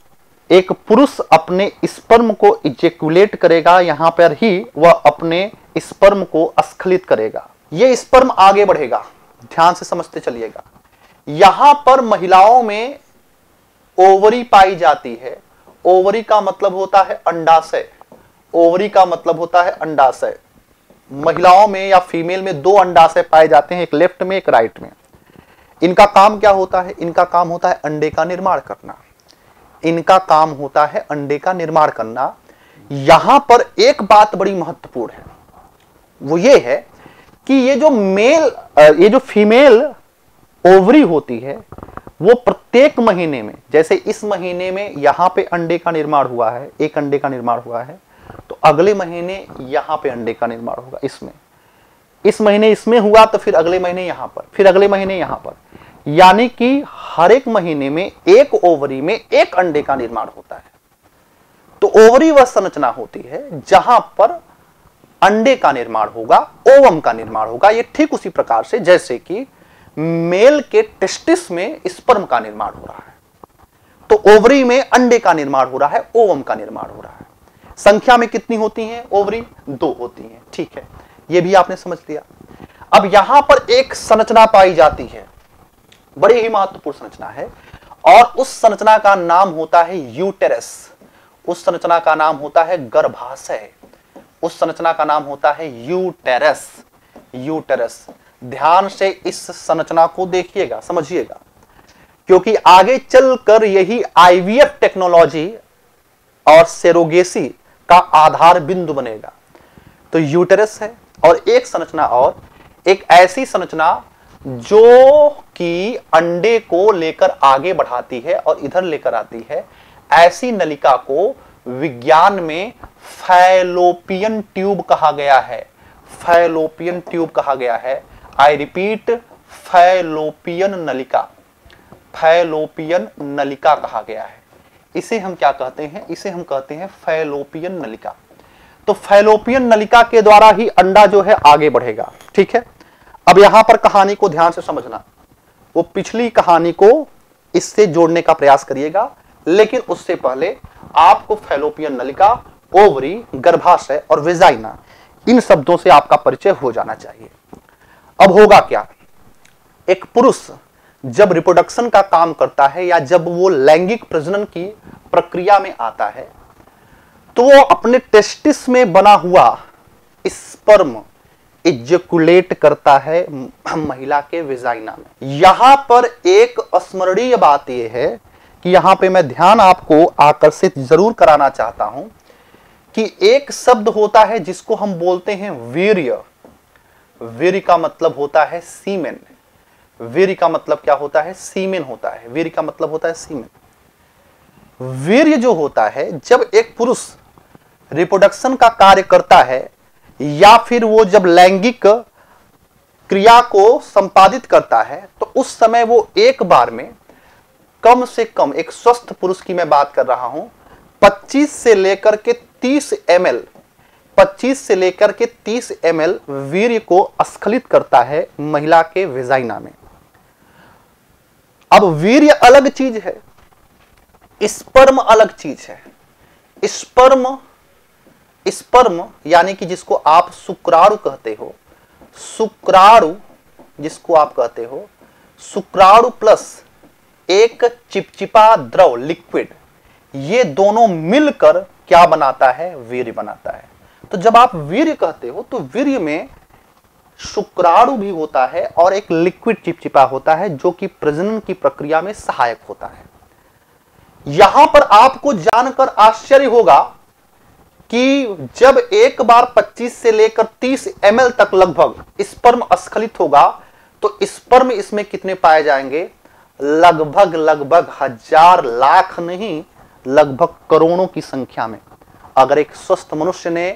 एक पुरुष अपने स्पर्म को इजेकुलेट करेगा, यहां पर ही वह अपने स्पर्म को स्खलित करेगा। यह स्पर्म आगे बढ़ेगा, ध्यान से समझते चलिएगा। यहां पर महिलाओं में ओवरी पाई जाती है। ओवरी का मतलब होता है अंडाशय। ओवरी का मतलब होता है अंडाशय। महिलाओं में या फीमेल में दो अंडाशय पाए जाते हैं, एक लेफ्ट में एक राइट में। इनका काम क्या होता है? इनका काम होता है अंडे का निर्माण करना। इनका काम होता है अंडे का निर्माण करना। यहां पर एक बात बड़ी महत्वपूर्ण है, वो ये है कि ये जो मेल ये जो फीमेल ओवरी होती है वो प्रत्येक महीने में, जैसे इस महीने में यहां पे अंडे का निर्माण हुआ है, एक अंडे का निर्माण हुआ है, तो अगले महीने यहां पे अंडे का निर्माण होगा। इसमें इस महीने इसमें हुआ तो फिर अगले महीने यहां पर, फिर अगले महीने यहां पर, यानी कि हर एक महीने में एक ओवरी में एक अंडे का निर्माण होता है। तो ओवरी वह संरचना होती है जहां पर अंडे का निर्माण होगा, ओवम का निर्माण होगा। ये ठीक उसी प्रकार से जैसे कि मेल के टेस्टिस में स्पर्म का निर्माण हो रहा है, तो ओवरी में अंडे का निर्माण हो रहा है, ओवम का निर्माण हो रहा है। संख्या में कितनी होती हैं ओवरी? दो होती हैं, ठीक है, यह भी आपने समझ लिया। अब यहां पर एक संरचना पाई जाती है, बड़ी ही महत्वपूर्ण संरचना है, और उस संरचना का नाम होता है यूटेरस। उस संरचना का नाम होता है गर्भाशय। उस संरचना का नाम होता है यूटेरस। यूटेरस, ध्यान से इस संरचना को देखिएगा, समझिएगा, क्योंकि आगे चलकर यही आईवीएफ टेक्नोलॉजी और सेरोगेसी का आधार बिंदु बनेगा। तो यूटेरस है, और एक संरचना और, एक ऐसी संरचना जो कि अंडे को लेकर आगे बढ़ाती है और इधर लेकर आती है। ऐसी नलिका को विज्ञान में फैलोपियन ट्यूब कहा गया है। फैलोपियन ट्यूब कहा गया है। आई रिपीट, फैलोपियन नलिका, फैलोपियन नलिका कहा गया है। इसे हम क्या कहते हैं? इसे हम कहते हैं फैलोपियन नलिका। तो फैलोपियन नलिका के द्वारा ही अंडा जो है आगे बढ़ेगा, ठीक है। अब यहां पर कहानी को ध्यान से समझना, वो पिछली कहानी को इससे जोड़ने का प्रयास करिएगा, लेकिन उससे पहले आपको फैलोपियन नलिका, ओवरी, गर्भाशय और वेजाइना, इन शब्दों से आपका परिचय हो जाना चाहिए। अब होगा क्या? एक पुरुष जब रिप्रोडक्शन का काम करता है या जब वो लैंगिक प्रजनन की प्रक्रिया में आता है, तो वो अपने टेस्टिस में बना हुआ स्पर्म इजेकुलेट करता है महिला के वेजाइना में। यहां पर एक स्मरणीय बात यह है कि यहां पे मैं ध्यान आपको आकर्षित जरूर कराना चाहता हूं कि एक शब्द होता है जिसको हम बोलते हैं वीर्य। वीर्य का मतलब होता है सीमेन। वीर्य का मतलब क्या होता है? सीमेन होता है। वीर्य का मतलब होता है सीमेन। वीर्य जो होता है, जब एक पुरुष रिप्रोडक्शन का कार्य करता है या फिर वो जब लैंगिक क्रिया को संपादित करता है, तो उस समय वो एक बार में कम से कम, एक स्वस्थ पुरुष की मैं बात कर रहा हूं, पच्चीस से लेकर के तीस एम एल पच्चीस से लेकर के तीस एम एल वीर्य को अस्खलित करता है महिला के वेजाइना में। अब वीर्य अलग चीज है, स्पर्म अलग चीज है। स्पर्म स्पर्म यानी कि जिसको आप शुक्राणु कहते हो, शुक्राणु जिसको आप कहते हो, शुक्राणु प्लस एक चिपचिपा द्रव लिक्विड, ये दोनों मिलकर क्या बनाता है? वीर्य बनाता है। तो जब आप वीर्य कहते हो तो वीर्य में शुक्राणु भी होता है और एक लिक्विड चिपचिपा होता है जो कि प्रजनन की प्रक्रिया में सहायक होता है। यहां पर आपको जानकर आश्चर्य होगा कि जब एक बार पच्चीस से लेकर तीस एम एल तक लगभग स्पर्म अस्खलित होगा तो स्पर्म इसमें कितने पाए जाएंगे? लगभग लगभग हजार लाख नहीं, लगभग करोड़ों की संख्या में। अगर एक स्वस्थ मनुष्य ने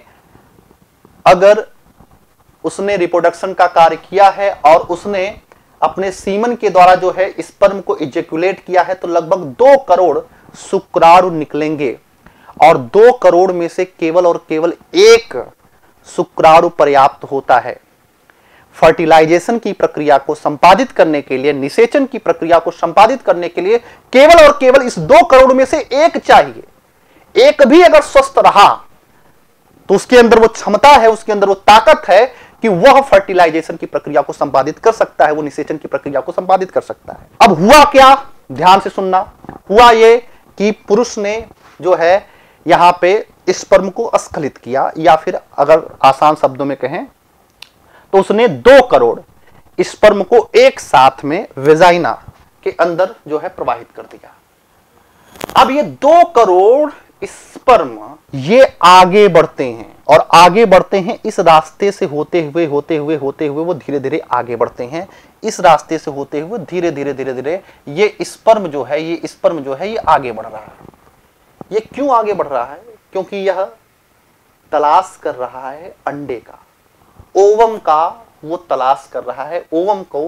अगर उसने रिप्रोडक्शन का कार्य किया है और उसने अपने सीमन के द्वारा जो है स्पर्म को इजेक्युलेट किया है तो लगभग दो करोड़ शुक्राणु निकलेंगे और दो करोड़ में से केवल और केवल एक शुक्राणु पर्याप्त होता है। फर्टिलाइजेशन की प्रक्रिया को संपादित करने के लिए, निषेचन की प्रक्रिया को संपादित करने के लिए केवल और केवल इस दो करोड़ में से एक चाहिए। एक भी अगर स्वस्थ रहा तो उसके अंदर वो क्षमता है, उसके अंदर वो ताकत है कि वह फर्टिलाइजेशन की प्रक्रिया को संपादित कर सकता है, वो निषेचन की प्रक्रिया को संपादित कर सकता है। अब हुआ क्या? ध्यान से सुनना। हुआ ये कि पुरुष ने जो है यहां पे स्पर्म को अस्खलित किया, या फिर अगर आसान शब्दों में कहें तो उसने दो करोड़ स्पर्म को एक साथ में वेजाइना के अंदर जो है प्रवाहित कर दिया। अब ये दो करोड़ स्पर्म ये आगे बढ़ते हैं और आगे बढ़ते हैं इस रास्ते से होते हुए होते हुए होते हुए वो धीरे धीरे आगे बढ़ते हैं। इस रास्ते से होते हुए धीरे धीरे धीरे धीरे ये स्पर्म जो है ये स्पर्म जो है ये आगे बढ़ रहा है। ये क्यों आगे बढ़ रहा है? क्योंकि यह तलाश कर रहा है अंडे का, ओवम का वो तलाश कर रहा है। ओवम को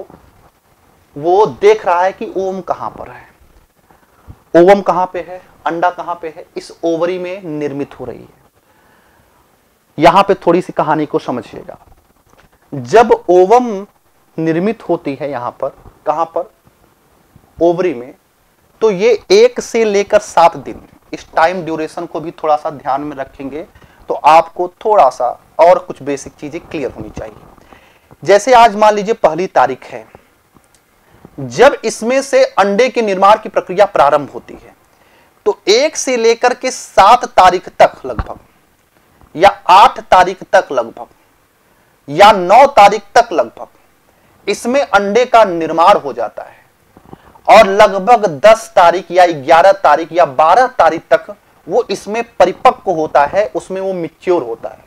वो देख रहा है कि ओवम कहां पर है, ओवम कहां पे है, अंडा कहां पे है, इस ओवरी में निर्मित हो रही है। यहां पे थोड़ी सी कहानी को समझिएगा। जब ओवम निर्मित होती है यहां पर, कहां पर? ओवरी में, तो ये एक से लेकर सात दिन, इस टाइम ड्यूरेशन को भी थोड़ा सा ध्यान में रखेंगे तो आपको थोड़ा सा और कुछ बेसिक चीजें क्लियर होनी चाहिए। जैसे आज मान लीजिए पहली तारीख है, जब इसमें से अंडे के निर्माण की प्रक्रिया प्रारंभ होती है तो एक से लेकर के सात तारीख तक लगभग, या आठ तारीख तक लगभग, या नौ तारीख तक लगभग इसमें अंडे का निर्माण हो जाता है और लगभग दस तारीख या ग्यारह तारीख या बारह तारीख तक वो इसमें परिपक्व होता है, उसमें वो मैच्योर होता है।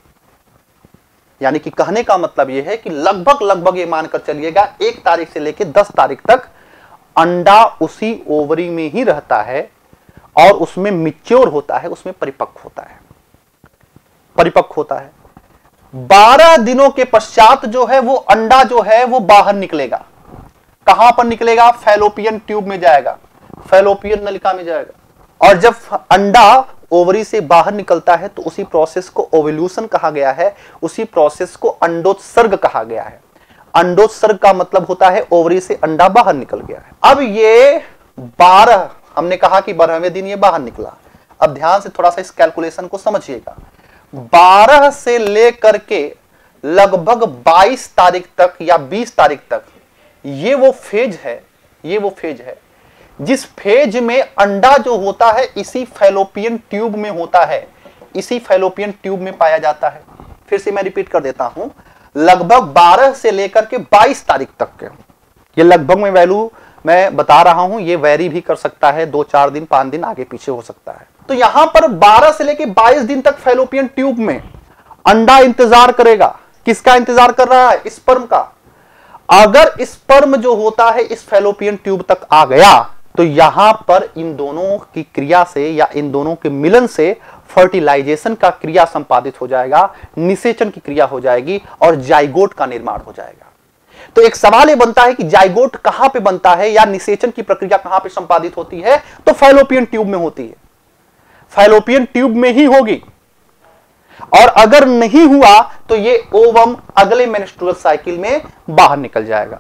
यानी कि कहने का मतलब यह है कि लगभग लगभग ये मानकर चलिएगा एक तारीख से लेकर दस तारीख तक अंडा उसी ओवरी में ही रहता है और उसमें मैच्योर होता है, उसमें परिपक्व होता है, परिपक्व होता है। बारह दिनों के पश्चात जो है वो अंडा जो है वो बाहर निकलेगा। कहां पर निकलेगा? फैलोपियन ट्यूब में जाएगा, फैलोपियन नलिका में जाएगा। और जब अंडा ओवरी से बाहर निकलता है तो उसी प्रोसेस को ओव्यूल्यूशन कहा गया है, उसी प्रोसेस को अंडोत्सर्ग कहा गया है। अंडोत्सर्ग का मतलब होता है ओवरी से अंडा बाहर निकल गया है। अब ये बारह, हमने कहा कि बारहवें दिन ये बाहर निकला। अब ध्यान से थोड़ा सा इस कैलकुलेशन को समझिएगा। बारह से लेकर के लगभग बाईस तारीख तक या बीस तारीख तक ये वो फेज है, ये वो फेज है जिस फेज में अंडा जो होता है इसी फैलोपियन ट्यूब में होता है, इसी फैलोपियन ट्यूब में पाया जाता है। फिर से मैं रिपीट कर देता हूं, लगभग बारह से लेकर के बाईस तारीख तक के, ये लगभग में वैल्यू मैं बता रहा हूं, ये वेरी भी कर सकता है, दो चार दिन पांच दिन आगे पीछे हो सकता है। तो यहां पर बारह से लेकर बाईस दिन तक फैलोपियन ट्यूब में अंडा इंतजार करेगा। किसका इंतजार कर रहा है? स्पर्म का। अगर स्पर्म जो होता है इस फैलोपियन ट्यूब तक आ गया तो यहां पर इन दोनों की क्रिया से या इन दोनों के मिलन से फर्टिलाइजेशन का क्रिया संपादित हो जाएगा, निषेचन की क्रिया हो जाएगी और जाइगोट का निर्माण हो जाएगा। तो एक सवाल यह बनता है कि जाइगोट कहां पे बनता है या निषेचन की प्रक्रिया कहां पे संपादित होती है? तो फैलोपियन ट्यूब में होती है, फैलोपियन ट्यूब में ही होगी। और अगर नहीं हुआ तो ये ओवम अगले मेंस्ट्रुअल साइकिल में बाहर निकल जाएगा।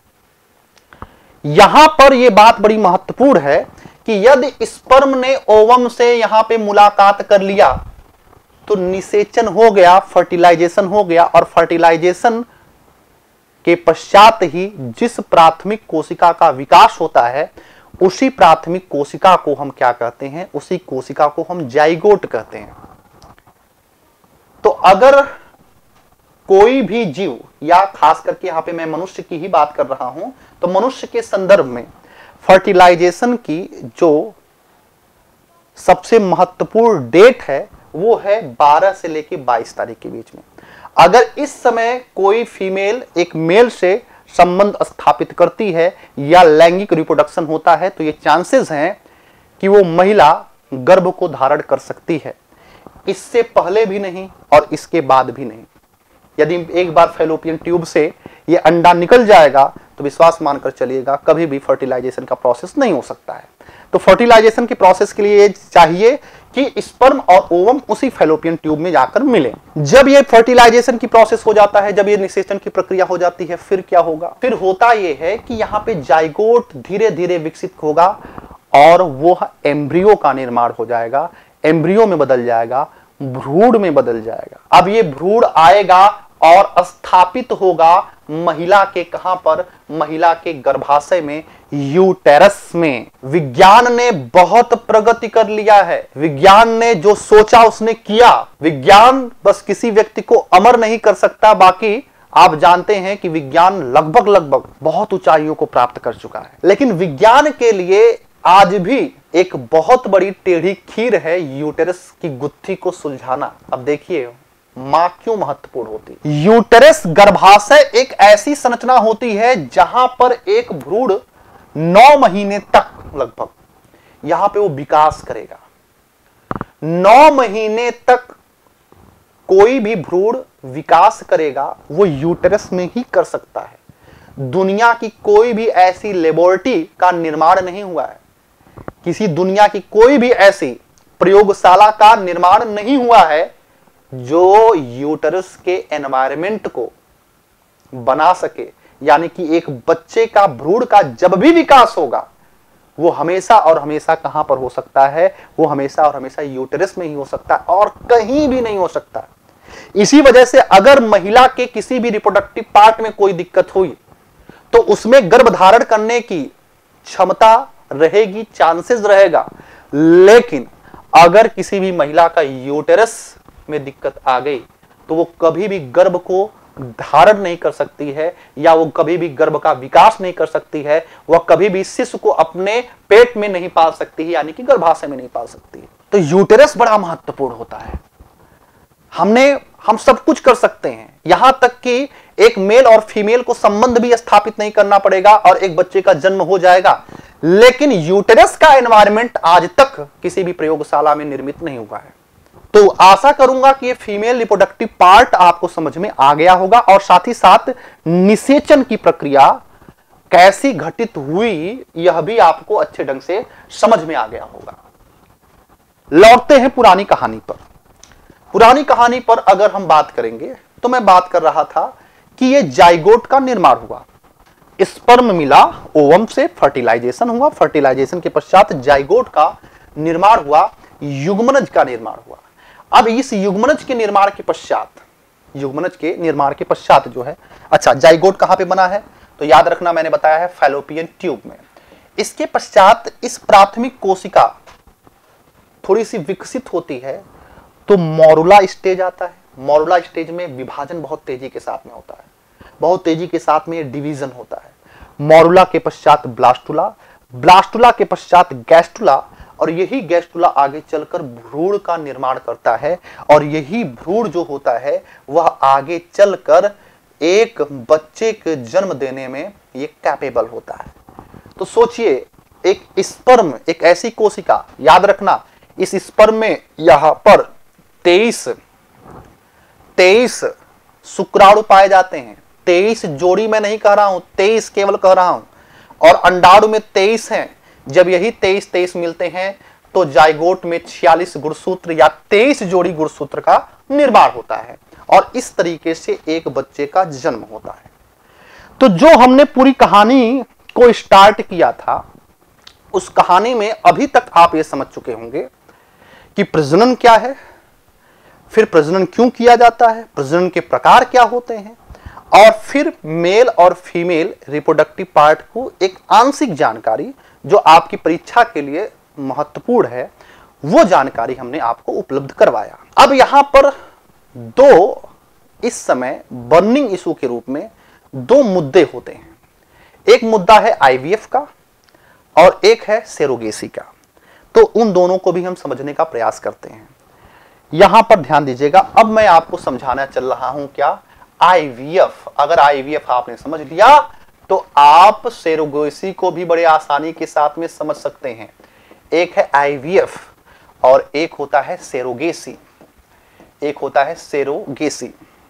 यहां पर यह बात बड़ी महत्वपूर्ण है कि यदि स्पर्म ने ओवम से यहां पे मुलाकात कर लिया तो निषेचन हो गया, फर्टिलाइजेशन हो गया, और फर्टिलाइजेशन के पश्चात ही जिस प्राथमिक कोशिका का विकास होता है उसी प्राथमिक कोशिका को हम क्या कहते हैं, उसी कोशिका को हम जाइगोट कहते हैं। तो अगर कोई भी जीव, या खास करके यहां पे मैं मनुष्य की ही बात कर रहा हूं, तो मनुष्य के संदर्भ में फर्टिलाइजेशन की जो सबसे महत्वपूर्ण डेट है वो है बारह से लेकर बाईस तारीख के बीच में। अगर इस समय कोई फीमेल एक मेल से संबंध स्थापित करती है या लैंगिक रिप्रोडक्शन होता है तो ये चांसेस हैं कि वो महिला गर्भ को धारण कर सकती है। इससे पहले भी नहीं और इसके बाद भी नहीं। यदि एक बार फैलोपियन ट्यूब से ये अंडा निकल जाएगा तो विश्वास मानकर चलिएगा कभी भी फर्टिलाइजेशन का प्रोसेस नहीं हो सकता है। तो फर्टिलाइजेशन के प्रोसेस के लिए चाहिए कि स्पर्म और ओवम उसी फैलोपियन ट्यूब में जाकर मिले। जब ये फर्टिलाइजेशन की प्रोसेस हो जाता है, जब ये निषेचन की प्रक्रिया हो जाती है, फिर क्या होगा? फिर होता यह है कि यहाँ पे जाइगोट धीरे धीरे विकसित होगा और वो एम्ब्रियो का निर्माण हो जाएगा, एम्ब्रियो में बदल जाएगा, भ्रूण में बदल जाएगा। अब ये भ्रूण आएगा और स्थापित होगा महिला के कहां पर? महिला के गर्भाशय में, यूटेरस में। विज्ञान ने बहुत प्रगति कर लिया है। विज्ञान ने जो सोचा उसने किया। विज्ञान बस किसी व्यक्ति को अमर नहीं कर सकता, बाकी आप जानते हैं कि विज्ञान लगभग लगभग बहुत ऊंचाइयों को प्राप्त कर चुका है। लेकिन विज्ञान के लिए आज भी एक बहुत बड़ी टेढ़ी खीर है यूटेरस की गुत्थी को सुलझाना। अब देखिए मां क्यों महत्वपूर्ण होती है। यूटेरस गर्भाशय एक ऐसी संरचना होती है जहां पर एक भ्रूण नौ महीने तक लगभग यहां पे वो विकास करेगा। नौ महीने तक कोई भी भ्रूण विकास करेगा वो यूटेरस में ही कर सकता है। दुनिया की कोई भी ऐसी लेबोरेटरी का निर्माण नहीं हुआ है, किसी दुनिया की कोई भी ऐसी प्रयोगशाला का निर्माण नहीं हुआ है जो यूटेरस के एनवायरनमेंट को बना सके। यानी कि एक बच्चे का भ्रूण का जब भी विकास होगा वो हमेशा और हमेशा कहां पर हो सकता है? वो हमेशा और हमेशा यूटेरस में ही हो सकता है और कहीं भी नहीं हो सकता। इसी वजह से अगर महिला के किसी भी रिप्रोडक्टिव पार्ट में कोई दिक्कत हुई तो उसमें गर्भधारण करने की क्षमता रहेगी, चांसेस रहेगा। लेकिन अगर किसी भी महिला का यूटेरस में दिक्कत आ गई तो वो कभी भी गर्भ को धारण नहीं कर सकती है, या वो कभी भी गर्भ का विकास नहीं कर सकती है, वह कभी भी शिशु को अपने पेट में नहीं पाल सकती है, यानी कि गर्भाशय में नहीं पाल सकती है। तो यूटेरस बड़ा महत्वपूर्ण होता है। हमने हम सब कुछ कर सकते हैं, यहां तक कि एक मेल और फीमेल को संबंध भी स्थापित नहीं करना पड़ेगा और एक बच्चे का जन्म हो जाएगा। लेकिन यूटेरस का एनवायरनमेंट आज तक किसी भी प्रयोगशाला में निर्मित नहीं हुआ है। तो आशा करूंगा कि ये फीमेल रिप्रोडक्टिव पार्ट आपको समझ में आ गया होगा और साथ ही साथ निषेचन की प्रक्रिया कैसी घटित हुई यह भी आपको अच्छे ढंग से समझ में आ गया होगा। लौटते हैं पुरानी कहानी पर। पुरानी कहानी पर अगर हम बात करेंगे तो मैं बात कर रहा था कि ये जाइगोट का निर्माण हुआ, स्पर्म मिला, ओवम से फर्टिलाइजेशन हुआ, फर्टिलाइजेशन के पश्चात जाइगोट का निर्माण हुआ, युग्मनज का निर्माण हुआ। अब इस युग्मनज के निर्माण के पश्चात युग्मनज के निर्माण के पश्चात जो है, अच्छा जाइगोट कहां पे बना है तो याद रखना मैंने बताया है फैलोपियन ट्यूब में। इसके पश्चात इस प्राथमिक कोशिका थोड़ी सी विकसित होती है तो मॉरुला स्टेज आता है। मॉरुला स्टेज में विभाजन बहुत तेजी के साथ में होता है, बहुत तेजी के साथ में डिवीजन होता है। मॉरुला के पश्चात ब्लास्टुला, ब्लास्टुला के पश्चात गैस्टुला, और यही गैस्टुला आगे चलकर भ्रूण का निर्माण करता है और यही भ्रूण जो होता है वह आगे चलकर एक बच्चे के जन्म देने में ये कैपेबल होता है। तो सोचिए एक स्पर्म, एक ऐसी कोशिका, याद रखना इस स्पर्म में यहां पर तेईस तेईस शुक्राणु पाए जाते हैं। तेईस जोड़ी में नहीं कह रहा हूं, तेईस केवल कह रहा हूं, और अंडाणु में तेईस हैं। जब यही तेईस तेईस मिलते हैं तो जाइगोट में छियालीस गुणसूत्र या तेईस जोड़ी गुणसूत्र का निर्माण होता है और इस तरीके से एक बच्चे का जन्म होता है। तो जो हमने पूरी कहानी को स्टार्ट किया था, उस कहानी में अभी तक आप ये समझ चुके होंगे कि प्रजनन क्या है, फिर प्रजनन क्यों किया जाता है, प्रजनन के प्रकार क्या होते हैं, और फिर मेल और फीमेल रिप्रोडक्टिव पार्ट को एक आंशिक जानकारी जो आपकी परीक्षा के लिए महत्वपूर्ण है, वो जानकारी हमने आपको उपलब्ध करवाया। अब यहां पर दो इस समय बर्निंग इशू के रूप में दो मुद्दे होते हैं। एक मुद्दा है आईवीएफ का और एक है सेरोगेसी का। तो उन दोनों को भी हम समझने का प्रयास करते हैं। यहां पर ध्यान दीजिएगा, अब मैं आपको समझाना चल रहा हूं क्या, आईवीएफ। अगर आईवीएफ आपने समझ लिया तो आप सेरोगेसी को भी बड़े आसानी के साथ में समझ सकते हैं। एक है आईवीएफ और एक होता है सेरोगेसी। एक होता है सेरोगेसी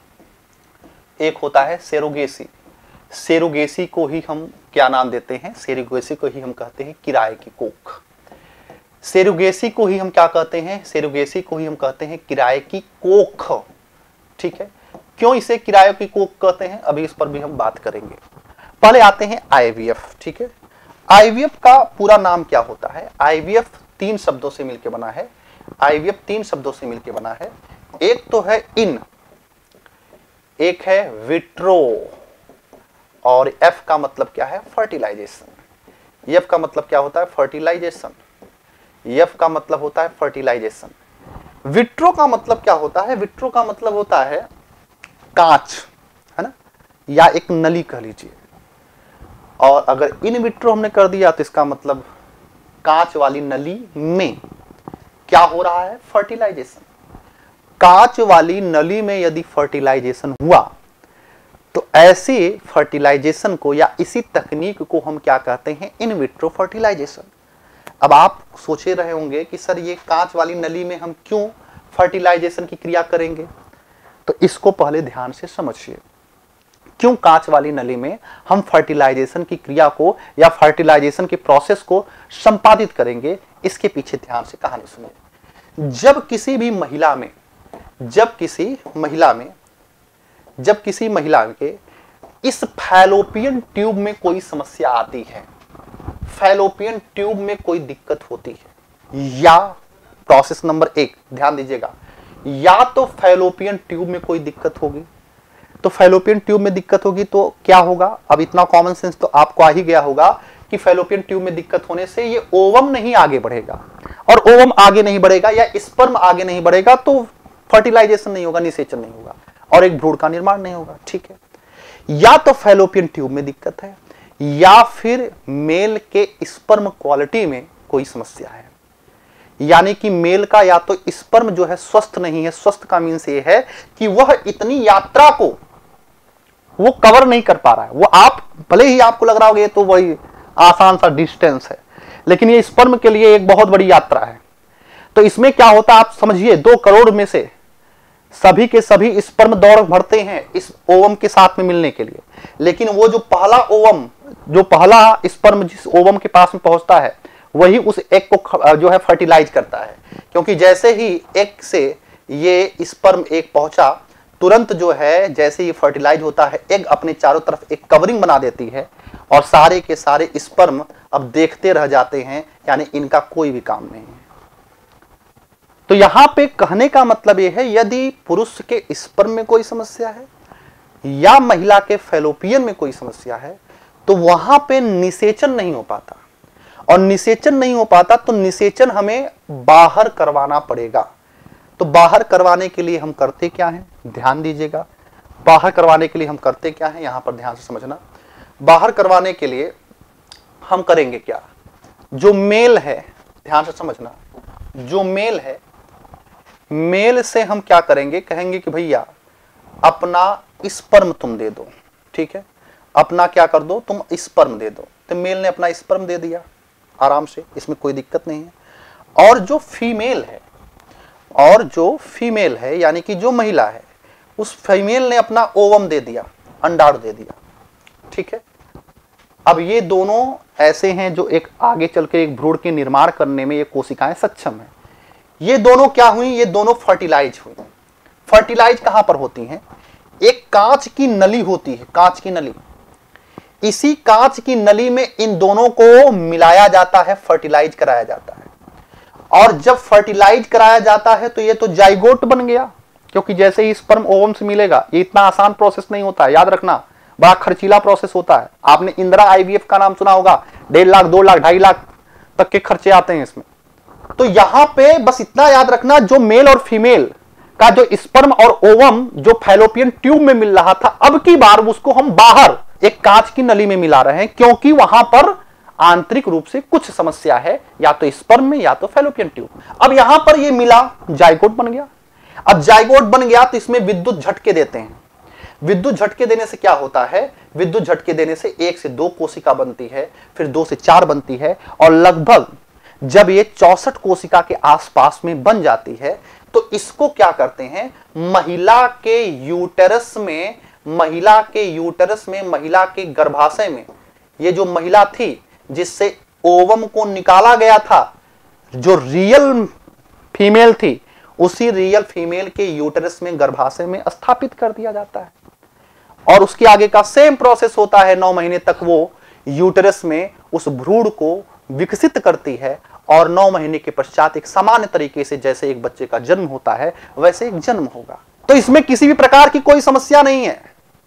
एक होता है सेरोगेसी। सेरोगेसी को ही हम क्या नाम देते हैं, सेरोगेसी को ही हम कहते हैं किराए की कोख। सेरोगेसी को ही हम क्या कहते हैं, सेरोगेसी को ही हम कहते हैं किराए की कोख। ठीक है, क्यों इसे किराए की कोख कहते हैं, अभी इस पर भी हम बात करेंगे। पहले आते हैं आईवीएफ। ठीक है, आईवीएफ का पूरा नाम क्या होता है। आईवीएफ तीन शब्दों से मिलकर बना है। आईवीएफ तीन शब्दों से मिलकर बना है। एक तो है इन, एक है विट्रो, और एफ का मतलब क्या है, फर्टिलाइजेशन। एफ का मतलब क्या होता है, फर्टिलाइजेशन। एफ का मतलब होता है फर्टिलाइजेशन। विट्रो का मतलब क्या होता है, विट्रो का मतलब होता है कांच, है ना, या एक नली कह लीजिए। और अगर इन विट्रो हमने कर दिया तो इसका मतलब कांच वाली नली में क्या हो रहा है, फर्टिलाइजेशन। कांच वाली नली में यदि फर्टिलाइजेशन हुआ तो ऐसे फर्टिलाइजेशन को या इसी तकनीक को हम क्या कहते हैं, इन विट्रो फर्टिलाइजेशन। अब आप सोचे रहे होंगे कि सर ये कांच वाली नली में हम क्यों फर्टिलाइजेशन की क्रिया करेंगे, तो इसको पहले ध्यान से समझिए। क्यों कांच वाली नली में हम फर्टिलाइजेशन की क्रिया को या फर्टिलाइजेशन के प्रोसेस को संपादित करेंगे, इसके पीछे ध्यान से कहानी सुनिए। जब किसी भी महिला में जब किसी महिला में जब किसी महिला के इस फैलोपियन ट्यूब में कोई समस्या आती है, फैलोपियन ट्यूब में कोई दिक्कत होती है, या प्रोसेस नंबर एक ध्यान दीजिएगा, या तो फैलोपियन ट्यूब में कोई दिक्कत होगी, तो फैलोपियन ट्यूब में दिक्कत होगी तो क्या होगा, अब इतना कॉमन सेंस तो आपको आ ही गया होगा कि फैलोपियन ट्यूब में दिक्कत होने से ये ओवम नहीं आगे बढ़ेगा, और ओवम आगे नहीं बढ़ेगा या स्पर्म आगे नहीं बढ़ेगा तो फर्टिलाइजेशन नहीं होगा, निषेचन नहीं होगा और एक भ्रूण का निर्माण नहीं होगा। ठीक है, या तो फैलोपियन ट्यूब में दिक्कत है या फिर मेल के स्पर्म क्वालिटी में कोई समस्या है, यानी कि मेल का या तो स्पर्म जो है स्वस्थ नहीं है। स्वस्थ का मीन्स ये है कि वह इतनी यात्रा को वो कवर नहीं कर पा रहा है। वो आप भले ही आपको लग रहा होगा ये तो वही आसान सा डिस्टेंस है, लेकिन ये स्पर्म के लिए एक बहुत बड़ी यात्रा है। तो इसमें क्या होता है आप समझिए, दो करोड़ में से सभी के सभी स्पर्म दौड़ भरते हैं इस ओवम के साथ में मिलने के लिए, लेकिन वो जो पहला ओवम जो पहला स्पर्म जिस ओवम के पास में पहुंचता है वही उस एग को जो है फर्टिलाइज करता है, क्योंकि जैसे ही एग से ये स्पर्म एग पहुंचा तुरंत जो है जैसे ही फर्टिलाइज होता है एग अपने चारों तरफ एक कवरिंग बना देती है और सारे के सारे स्पर्म अब देखते रह जाते हैं, यानी इनका कोई भी काम नहीं है। तो यहां पे कहने का मतलब यह है, यदि पुरुष के स्पर्म में कोई समस्या है या महिला के फैलोपियन में कोई समस्या है तो वहां पे निषेचन नहीं हो पाता, और निषेचन नहीं हो पाता तो निषेचन हमें बाहर करवाना पड़ेगा। तो बाहर करवाने के लिए हम करते क्या हैं, ध्यान दीजिएगा। बाहर करवाने के लिए हम करते क्या हैं, यहां पर ध्यान से समझना। बाहर करवाने के लिए हम करेंगे क्या, जो मेल है ध्यान से समझना, जो मेल है मेल से हम क्या करेंगे, कहेंगे कि भैया अपना स्पर्म तुम दे दो। ठीक है, अपना क्या कर दो, तुम स्पर्म दे दो। तो मेल ने अपना स्पर्म दे दिया आराम से, इसमें कोई दिक्कत नहीं है। और जो फीमेल है और जो फीमेल है यानी कि जो महिला है, उस फीमेल ने अपना ओवम दे दिया, अंडाणु दे दिया। ठीक है, अब ये दोनों ऐसे हैं जो एक आगे चल के एक भ्रूण के निर्माण करने में ये कोशिकाएं सक्षम है। ये दोनों क्या हुई, ये दोनों फर्टिलाइज हुई। फर्टिलाइज कहां पर होती हैं? एक कांच की नली होती है, कांच की नली, इसी कांच की नली में इन दोनों को मिलाया जाता है, फर्टिलाइज कराया जाता है। और जब फर्टिलाइज कराया जाता है तो ये तो जाइगोट बन गया, क्योंकि जैसे ही स्पर्म ओवम से मिलेगा, ये इतना आसान प्रोसेस नहीं होता है, याद रखना, बड़ा खर्चीला प्रोसेस होता है। आपने इंदिरा आईवीएफ का नाम सुना होगा, डेढ़ लाख दो लाख ढाई लाख तक के खर्चे आते हैं इसमें। तो यहां पे बस इतना याद रखना, जो मेल और फीमेल का जो स्पर्म और ओवम जो फैलोपियन ट्यूब में मिल रहा था, अब की बार उसको हम बाहर एक कांच की नली में मिला रहे हैं, क्योंकि वहां पर आंतरिक रूप से कुछ समस्या है, या तो स्पर्म में या तो फैलोपियन ट्यूब। अब यहां पर ये मिला, जाइगोट बन गया। अब जाइगोट बन गया तो इसमें विद्युत झटके देते हैं। विद्युत झटके देने से क्या होता है? विद्युत झटके देने से एक से दो कोशिका बनती है, फिर दो से चार बनती है, और लगभग जब ये चौसठ कोशिका के आसपास में बन जाती है तो इसको क्या करते हैं? महिला के यूटेरस में, महिला के यूटेरस में, महिला के गर्भाशय में, ये जो महिला थी जिससे ओवम को निकाला गया था, जो रियल फीमेल थी, उसी रियल फीमेल के यूटेरस में, गर्भाशय में स्थापित कर दिया जाता है। और उसके आगे का सेम प्रोसेस होता है। नौ महीने तक वो यूटेरस में उस भ्रूण को विकसित करती है, और नौ महीने के पश्चात एक सामान्य तरीके से जैसे एक बच्चे का जन्म होता है वैसे एक जन्म होगा। तो इसमें किसी भी प्रकार की कोई समस्या नहीं है।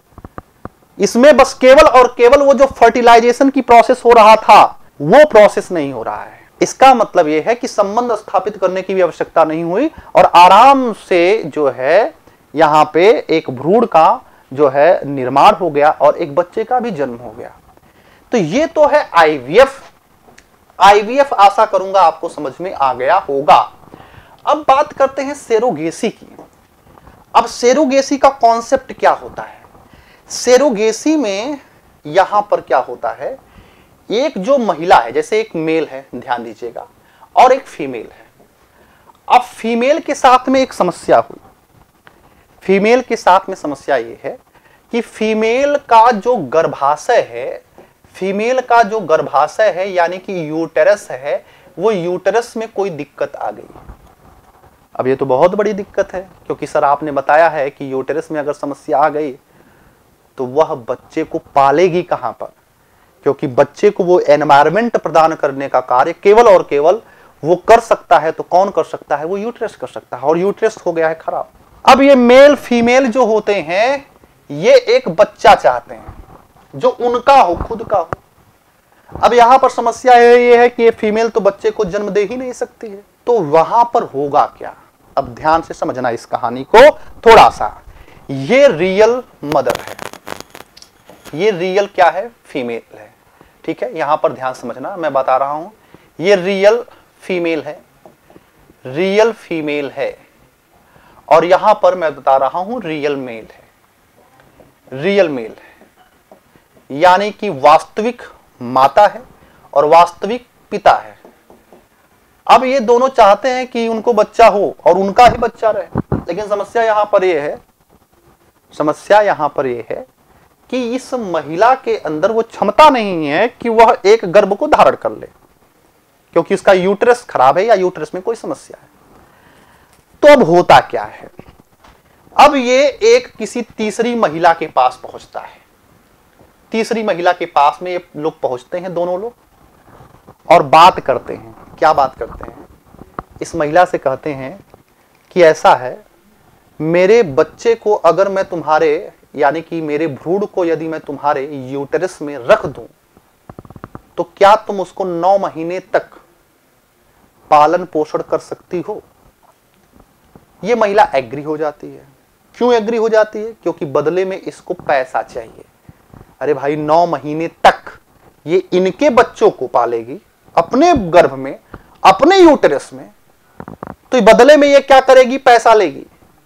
इसमें बस केवल और केवल वो जो फर्टिलाइजेशन की प्रोसेस हो रहा था वो प्रोसेस नहीं हो रहा है। इसका मतलब यह है कि संबंध स्थापित करने की भी आवश्यकता नहीं हुई, और आराम से जो है यहां पे एक भ्रूण का जो है निर्माण हो गया और एक बच्चे का भी जन्म हो गया। तो ये तो है आईवीएफ। आईवीएफ आशा करूंगा आपको समझ में आ गया होगा। अब बात करते हैं सेरोगेसी की। अब सेरोगेसी का कॉन्सेप्ट क्या होता है? सेरोगेसी में यहां पर क्या होता है, एक जो महिला है, जैसे एक मेल है, ध्यान दीजिएगा, और एक फीमेल है। अब फीमेल के साथ में एक समस्या हुई। फीमेल के साथ में समस्या ये है कि फीमेल का जो गर्भाशय है, फीमेल का जो गर्भाशय है यानी कि यूटेरस है, वो यूटेरस में कोई दिक्कत आ गई। अब ये तो बहुत बड़ी दिक्कत है, क्योंकि सर आपने बताया है कि यूटेरस में अगर समस्या आ गई तो वह बच्चे को पालेगी कहां पर? क्योंकि बच्चे को वो एनवायरनमेंट प्रदान करने का कार्य केवल और केवल वो कर सकता है। तो कौन कर सकता है? वो यूटेरस कर सकता है, और यूटेरस हो गया है खराब। अब ये मेल फीमेल जो होते हैं, ये एक बच्चा चाहते हैं जो उनका हो, खुद का हो। अब यहां पर समस्या ये है कि ये फीमेल तो बच्चे को जन्म दे ही नहीं सकती है, तो वहां पर होगा क्या? अब ध्यान से समझना इस कहानी को थोड़ा सा। ये रियल मदर है, ये रियल क्या है? फीमेल है। ठीक है, यहां पर ध्यान समझना, मैं बता रहा हूं। ये रियल फीमेल है, रियल फीमेल है, और यहां पर मैं बता रहा हूं रियल मेल है, रियल मेल है, यानी कि वास्तविक माता है और वास्तविक पिता है। अब ये दोनों चाहते हैं कि उनको बच्चा हो और उनका ही बच्चा रहे, लेकिन समस्या यहां पर यह है, समस्या यहां पर यह है कि इस महिला के अंदर वो क्षमता नहीं है कि वह एक गर्भ को धारण कर ले, क्योंकि उसका यूट्रस खराब है या यूट्रस में कोई समस्या है। तो अब होता क्या है? अब ये एक किसी तीसरी महिला के पास पहुंचता है। तीसरी महिला के पास में ये लोग पहुंचते हैं, दोनों लोग, और बात करते हैं। क्या बात करते हैं? इस महिला से कहते हैं कि ऐसा है, मेरे बच्चे को अगर मैं तुम्हारे, यानी कि मेरे भ्रूण को यदि मैं तुम्हारे यूटेरस में रख दूं, तो क्या तुम उसको नौ महीने तक पालन पोषण कर सकती हो? यह महिला एग्री हो जाती है। क्यों एग्री हो जाती है? क्योंकि बदले में इसको पैसा चाहिए। अरे भाई, नौ महीने तक ये इनके बच्चों को पालेगी अपने गर्भ में, अपने यूटेरस में, तो बदले में ये क्या करेगी? पैसा लेगी।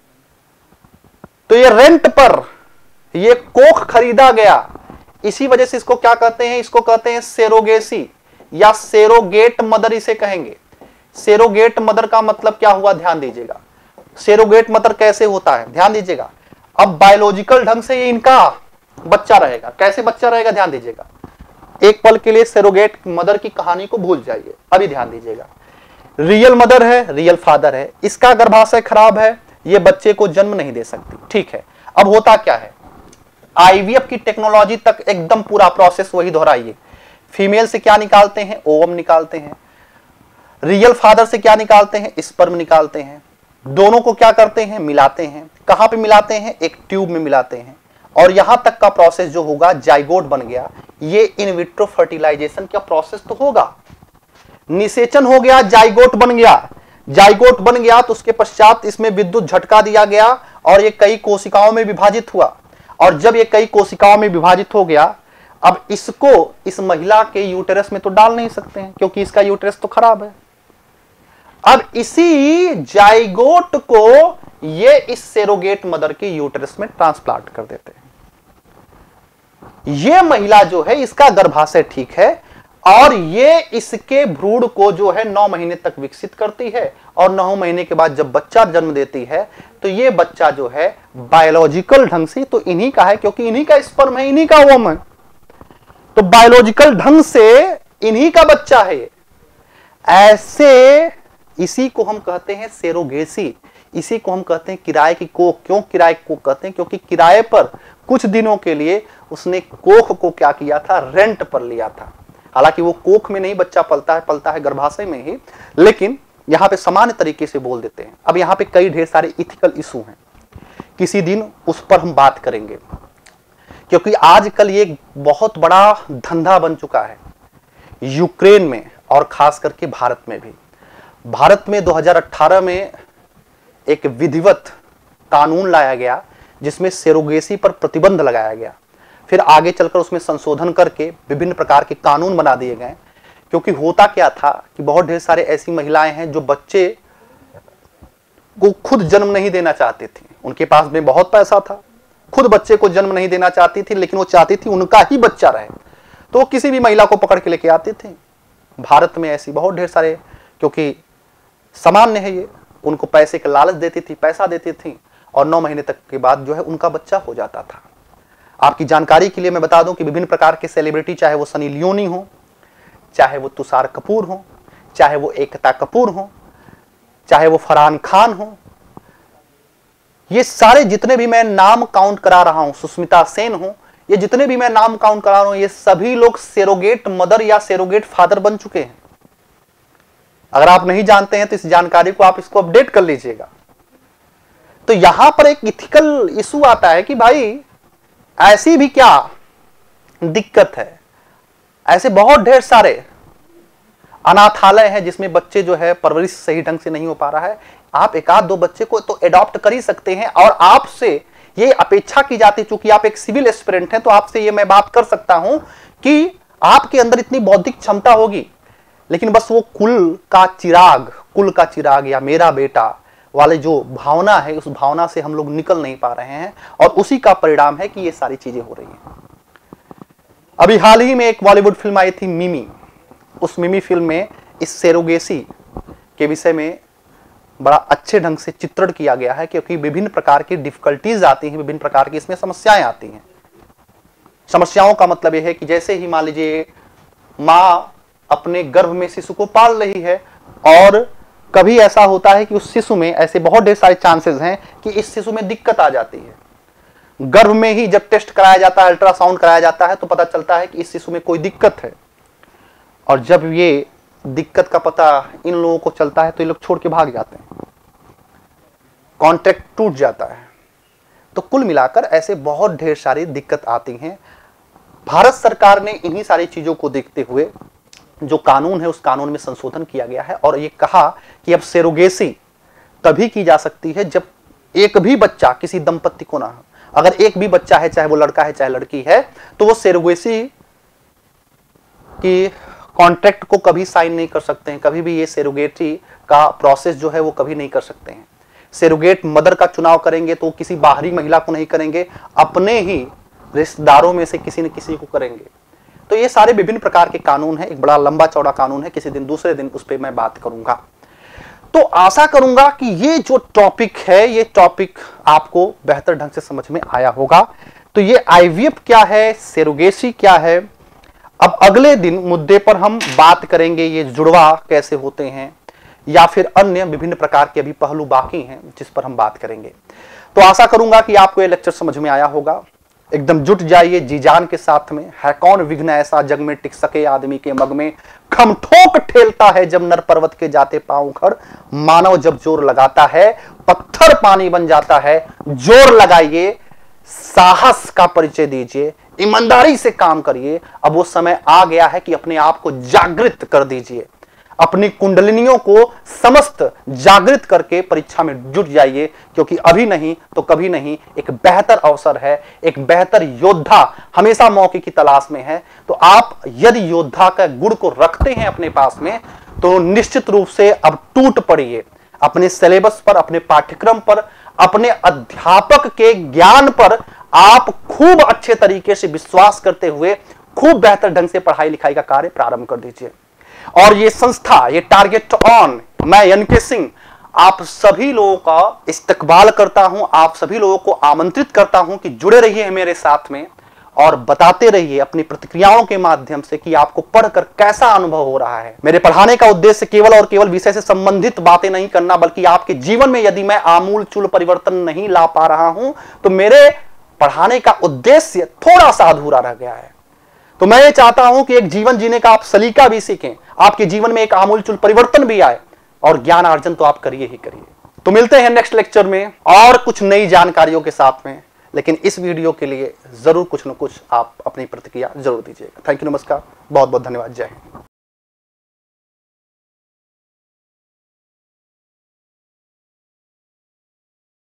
तो ये रेंट पर ये कोख खरीदा गया। इसी वजह से इसको क्या कहते हैं? इसको कहते हैं सेरोगेसी या सेरोगेट मदर इसे कहेंगे। सेरोगेट मदर का मतलब क्या हुआ? ध्यान दीजिएगा। सेरोगेट मदर कैसे होता है? ध्यान दीजिएगा। अब बायोलॉजिकल ढंग से ये इनका बच्चा रहेगा। कैसे बच्चा रहेगा? ध्यान दीजिएगा। एक पल के लिए सरोगेट मदर की कहानी को भूल जाइए, अभी ध्यान दीजिएगा। रियल मदर है, रियल फादर है, इसका गर्भाशय खराब है, ये बच्चे को जन्म नहीं दे सकती, ठीक है। अब होता क्या है, आईवीएफ की टेक्नोलॉजी तक एकदम पूरा प्रोसेस वही दोहराइए। फीमेल से क्या निकालते हैं, ओवम निकालते हैं। रियल फादर से क्या निकालते हैं, स्पर्म निकालते हैं। दोनों को क्या करते हैं, मिलाते हैं। कहां पे मिलाते हैं, एक ट्यूब में मिलाते हैं। और यहां तक का प्रोसेस जो होगा, जाइगोट बन गया, ये इन विट्रो फर्टिलाइजेशन का प्रोसेस तो होगा। निषेचन हो गया, जाइगोट बन गया। जाइगोट बन गया तो उसके पश्चात इसमें विद्युत झटका दिया गया और ये कई कोशिकाओं में विभाजित हुआ। और जब ये कई कोशिकाओं में विभाजित हो गया, अब इसको इस महिला के यूटेरस में तो डाल नहीं सकते हैं क्योंकि इसका यूटेरस तो खराब है। अब इसी जाइगोट को ये इस सेरोगेट मदर के यूटेरस में ट्रांसप्लांट कर देते हैं। ये महिला जो है, इसका गर्भाशय ठीक है और ये इसके भ्रूण को जो है नौ महीने तक विकसित करती है। और नौ महीने के बाद जब बच्चा जन्म देती है तो ये बच्चा जो है बायोलॉजिकल ढंग से तो इन्हीं का है, क्योंकि इन्हीं का स्पर्म है, इन्हीं का ओवम है, तो बायोलॉजिकल ढंग से इन्हीं का बच्चा है। ऐसे इसी को हम कहते हैं सेरोगेसी, इसी को हम कहते हैं किराए की कोख। क्यों किराए को कहते हैं, क्योंकि किराए पर कुछ दिनों के लिए उसने कोख को क्या किया था, रेंट पर लिया था। हालांकि वो कोख में नहीं बच्चा पलता है, पलता है गर्भाशय में ही, लेकिन यहां पे सामान्य तरीके से बोल देते हैं। अब यहां पे कई ढेर सारे इथिकल इशू हैं, किसी दिन उस पर हम बात करेंगे, क्योंकि आजकल ये बहुत बड़ा धंधा बन चुका है यूक्रेन में और खास करके भारत में भी। भारत में दो हज़ार अठारह में एक विधिवत कानून लाया गया जिसमें सेरोगेसी पर प्रतिबंध लगाया गया। फिर आगे चलकर उसमें संशोधन करके विभिन्न प्रकार के कानून बना दिए गए, क्योंकि होता क्या था कि बहुत ढेर सारे ऐसी महिलाएं हैं जो बच्चे को खुद जन्म नहीं देना चाहती थी। उनके पास में बहुत पैसा था, खुद बच्चे को जन्म नहीं देना चाहती थी, लेकिन वो चाहती थी उनका ही बच्चा रहे, तो वो किसी भी महिला को पकड़ के लेके आती थी। भारत में ऐसी बहुत ढेर सारे, क्योंकि सामान्य है ये, उनको पैसे का लालच देती थी, पैसा देती थी और नौ महीने तक के बाद जो है उनका बच्चा हो जाता था। आपकी जानकारी के लिए मैं बता दूं कि विभिन्न प्रकार के सेलिब्रिटी, चाहे वो सनी लियोनी हो, चाहे वो तुषार कपूर हो, चाहे वो एकता कपूर हो, चाहे वो फरहान खान हो, ये सारे जितने भी मैं नाम काउंट करा रहा हूं, सुष्मिता सेन हो, ये जितने भी मैं नाम काउंट करा रहा हूं, ये सभी लोग सेरोगेट मदर या सेरोगेट फादर बन चुके हैं। अगर आप नहीं जानते हैं तो इस जानकारी को आप इसको अपडेट कर लीजिएगा। तो यहां पर एक इथिकल इशू आता है कि भाई ऐसी भी क्या दिक्कत है। ऐसे बहुत ढेर सारे अनाथालय हैं जिसमें बच्चे जो है परवरिश सही ढंग से नहीं हो पा रहा है। आप एक आध दो बच्चे को तो एडॉप्ट कर ही सकते हैं और आपसे ये अपेक्षा की जाती, चूंकि आप एक सिविल एस्पिरेंट हैं, तो आपसे ये मैं बात कर सकता हूं कि आपके अंदर इतनी बौद्धिक क्षमता होगी, लेकिन बस वो कुल का चिराग, कुल का चिराग या मेरा बेटा वाले जो भावना है, उस भावना से हम लोग निकल नहीं पा रहे हैं और उसी का परिणाम है कि ये सारी चीजें हो रही हैं। अभी हाल ही में एक बॉलीवुड फिल्म आई थी मिमी। उस मिमी फिल्म में इस सेरोगेसी के विषय में बड़ा अच्छे ढंग से चित्रण किया गया है, क्योंकि विभिन्न प्रकार की डिफिकल्टीज आती हैं, विभिन्न प्रकार की इसमें समस्याएं आती हैं। समस्याओं का मतलब यह है कि जैसे ही मान लीजिए माँ अपने गर्भ में शिशु को पाल रही है और कभी ऐसा होता है कि उस शिशु में, ऐसे बहुत ढेर सारे चांसेस हैं कि इस शिशु में दिक्कत आ जाती है। गर्भ में ही जब टेस्ट कराया जाता है, अल्ट्रासाउंड कराया जाता है, तो पता चलता है कि इस शिशु में कोई दिक्कत है। और जब ये दिक्कत का पता इन लोगों को चलता है तो ये लोग छोड़ के भाग जाते हैं, कॉन्ट्रैक्ट टूट जाता है। तो कुल मिलाकर ऐसे बहुत ढेर सारी दिक्कत आती हैं। भारत सरकार ने इन्हीं सारी चीजों को देखते हुए जो कानून है, उस कानून में संशोधन किया गया है और ये कहा कि अब सेरोगेसी तभी की जा सकती है जब एक भी बच्चा किसी दंपत्ति को ना हो। अगर एक भी बच्चा है, चाहे वो लड़का है चाहे लड़की है, तो वो सेरोगेसी की कॉन्ट्रैक्ट को कभी साइन नहीं कर सकते हैं, कभी भी ये सेरोगेटी का प्रोसेस जो है वो कभी नहीं कर सकते हैं। सेरोगेट मदर का चुनाव करेंगे तो किसी बाहरी महिला को नहीं करेंगे, अपने ही रिश्तेदारों में से किसी न किसी को करेंगे। तो ये सारे विभिन्न प्रकार के कानून हैं, एक बड़ा लंबा चौड़ा कानून है, किसी दिन दूसरे दिन उस पर मैं बात करूंगा। तो आशा करूंगा कि ये जो टॉपिक है, ये टॉपिक आपको बेहतर ढंग से समझ में आया होगा। तो ये आईवीएफ क्या है, सेरोगेसी क्या है, अब अगले दिन मुद्दे पर हम बात करेंगे ये जुड़वा कैसे होते हैं, या फिर अन्य विभिन्न प्रकार के अभी पहलू बाकी हैं जिस पर हम बात करेंगे। तो आशा करूंगा कि आपको ये लेक्चर समझ में आया होगा। एकदम जुट जाइए जी जान के साथ में। है कौन विघ्न ऐसा जग में टिक सके आदमी के मग में, खम ठोक ठेलता है जब नर पर्वत के जाते पांव खड़, मानव जब जोर लगाता है पत्थर पानी बन जाता है। जोर लगाइए, साहस का परिचय दीजिए, ईमानदारी से काम करिए। अब वो समय आ गया है कि अपने आप को जागृत कर दीजिए, अपनी कुंडलिनियों को समस्त जागृत करके परीक्षा में जुट जाइए, क्योंकि अभी नहीं तो कभी नहीं एक बेहतर अवसर है। एक बेहतर योद्धा हमेशा मौके की तलाश में है। तो आप यदि योद्धा का गुण को रखते हैं अपने पास में, तो निश्चित रूप से अब टूट पड़िए अपने सिलेबस पर, अपने पाठ्यक्रम पर, अपने अध्यापक के ज्ञान पर। आप खूब अच्छे तरीके से विश्वास करते हुए खूब बेहतर ढंग से पढ़ाई लिखाई का कार्य प्रारंभ कर दीजिए। और ये संस्था, ये टारगेट ऑन, मैं एनके सिंह आप सभी लोगों का इस्तकबाल करता हूं, आप सभी लोगों को आमंत्रित करता हूं कि जुड़े रहिए मेरे साथ में और बताते रहिए अपनी प्रतिक्रियाओं के माध्यम से कि आपको पढ़कर कैसा अनुभव हो रहा है। मेरे पढ़ाने का उद्देश्य केवल और केवल विषय से संबंधित बातें नहीं करना, बल्कि आपके जीवन में यदि मैं आमूल चूल परिवर्तन नहीं ला पा रहा हूं तो मेरे पढ़ाने का उद्देश्य थोड़ा सा अधूरा रह गया है। तो मैं ये चाहता हूं कि एक जीवन जीने का आप सलीका भी सीखें, आपके जीवन में एक आमूलचूल परिवर्तन भी आए, और ज्ञान अर्जन तो आप करिए ही करिए। तो मिलते हैं नेक्स्ट लेक्चर में और कुछ नई जानकारियों के साथ में, लेकिन इस वीडियो के लिए जरूर कुछ न कुछ आप अपनी प्रतिक्रिया जरूर दीजिएगा। थैंक यू, नमस्कार, बहुत बहुत धन्यवाद, जय हिंद।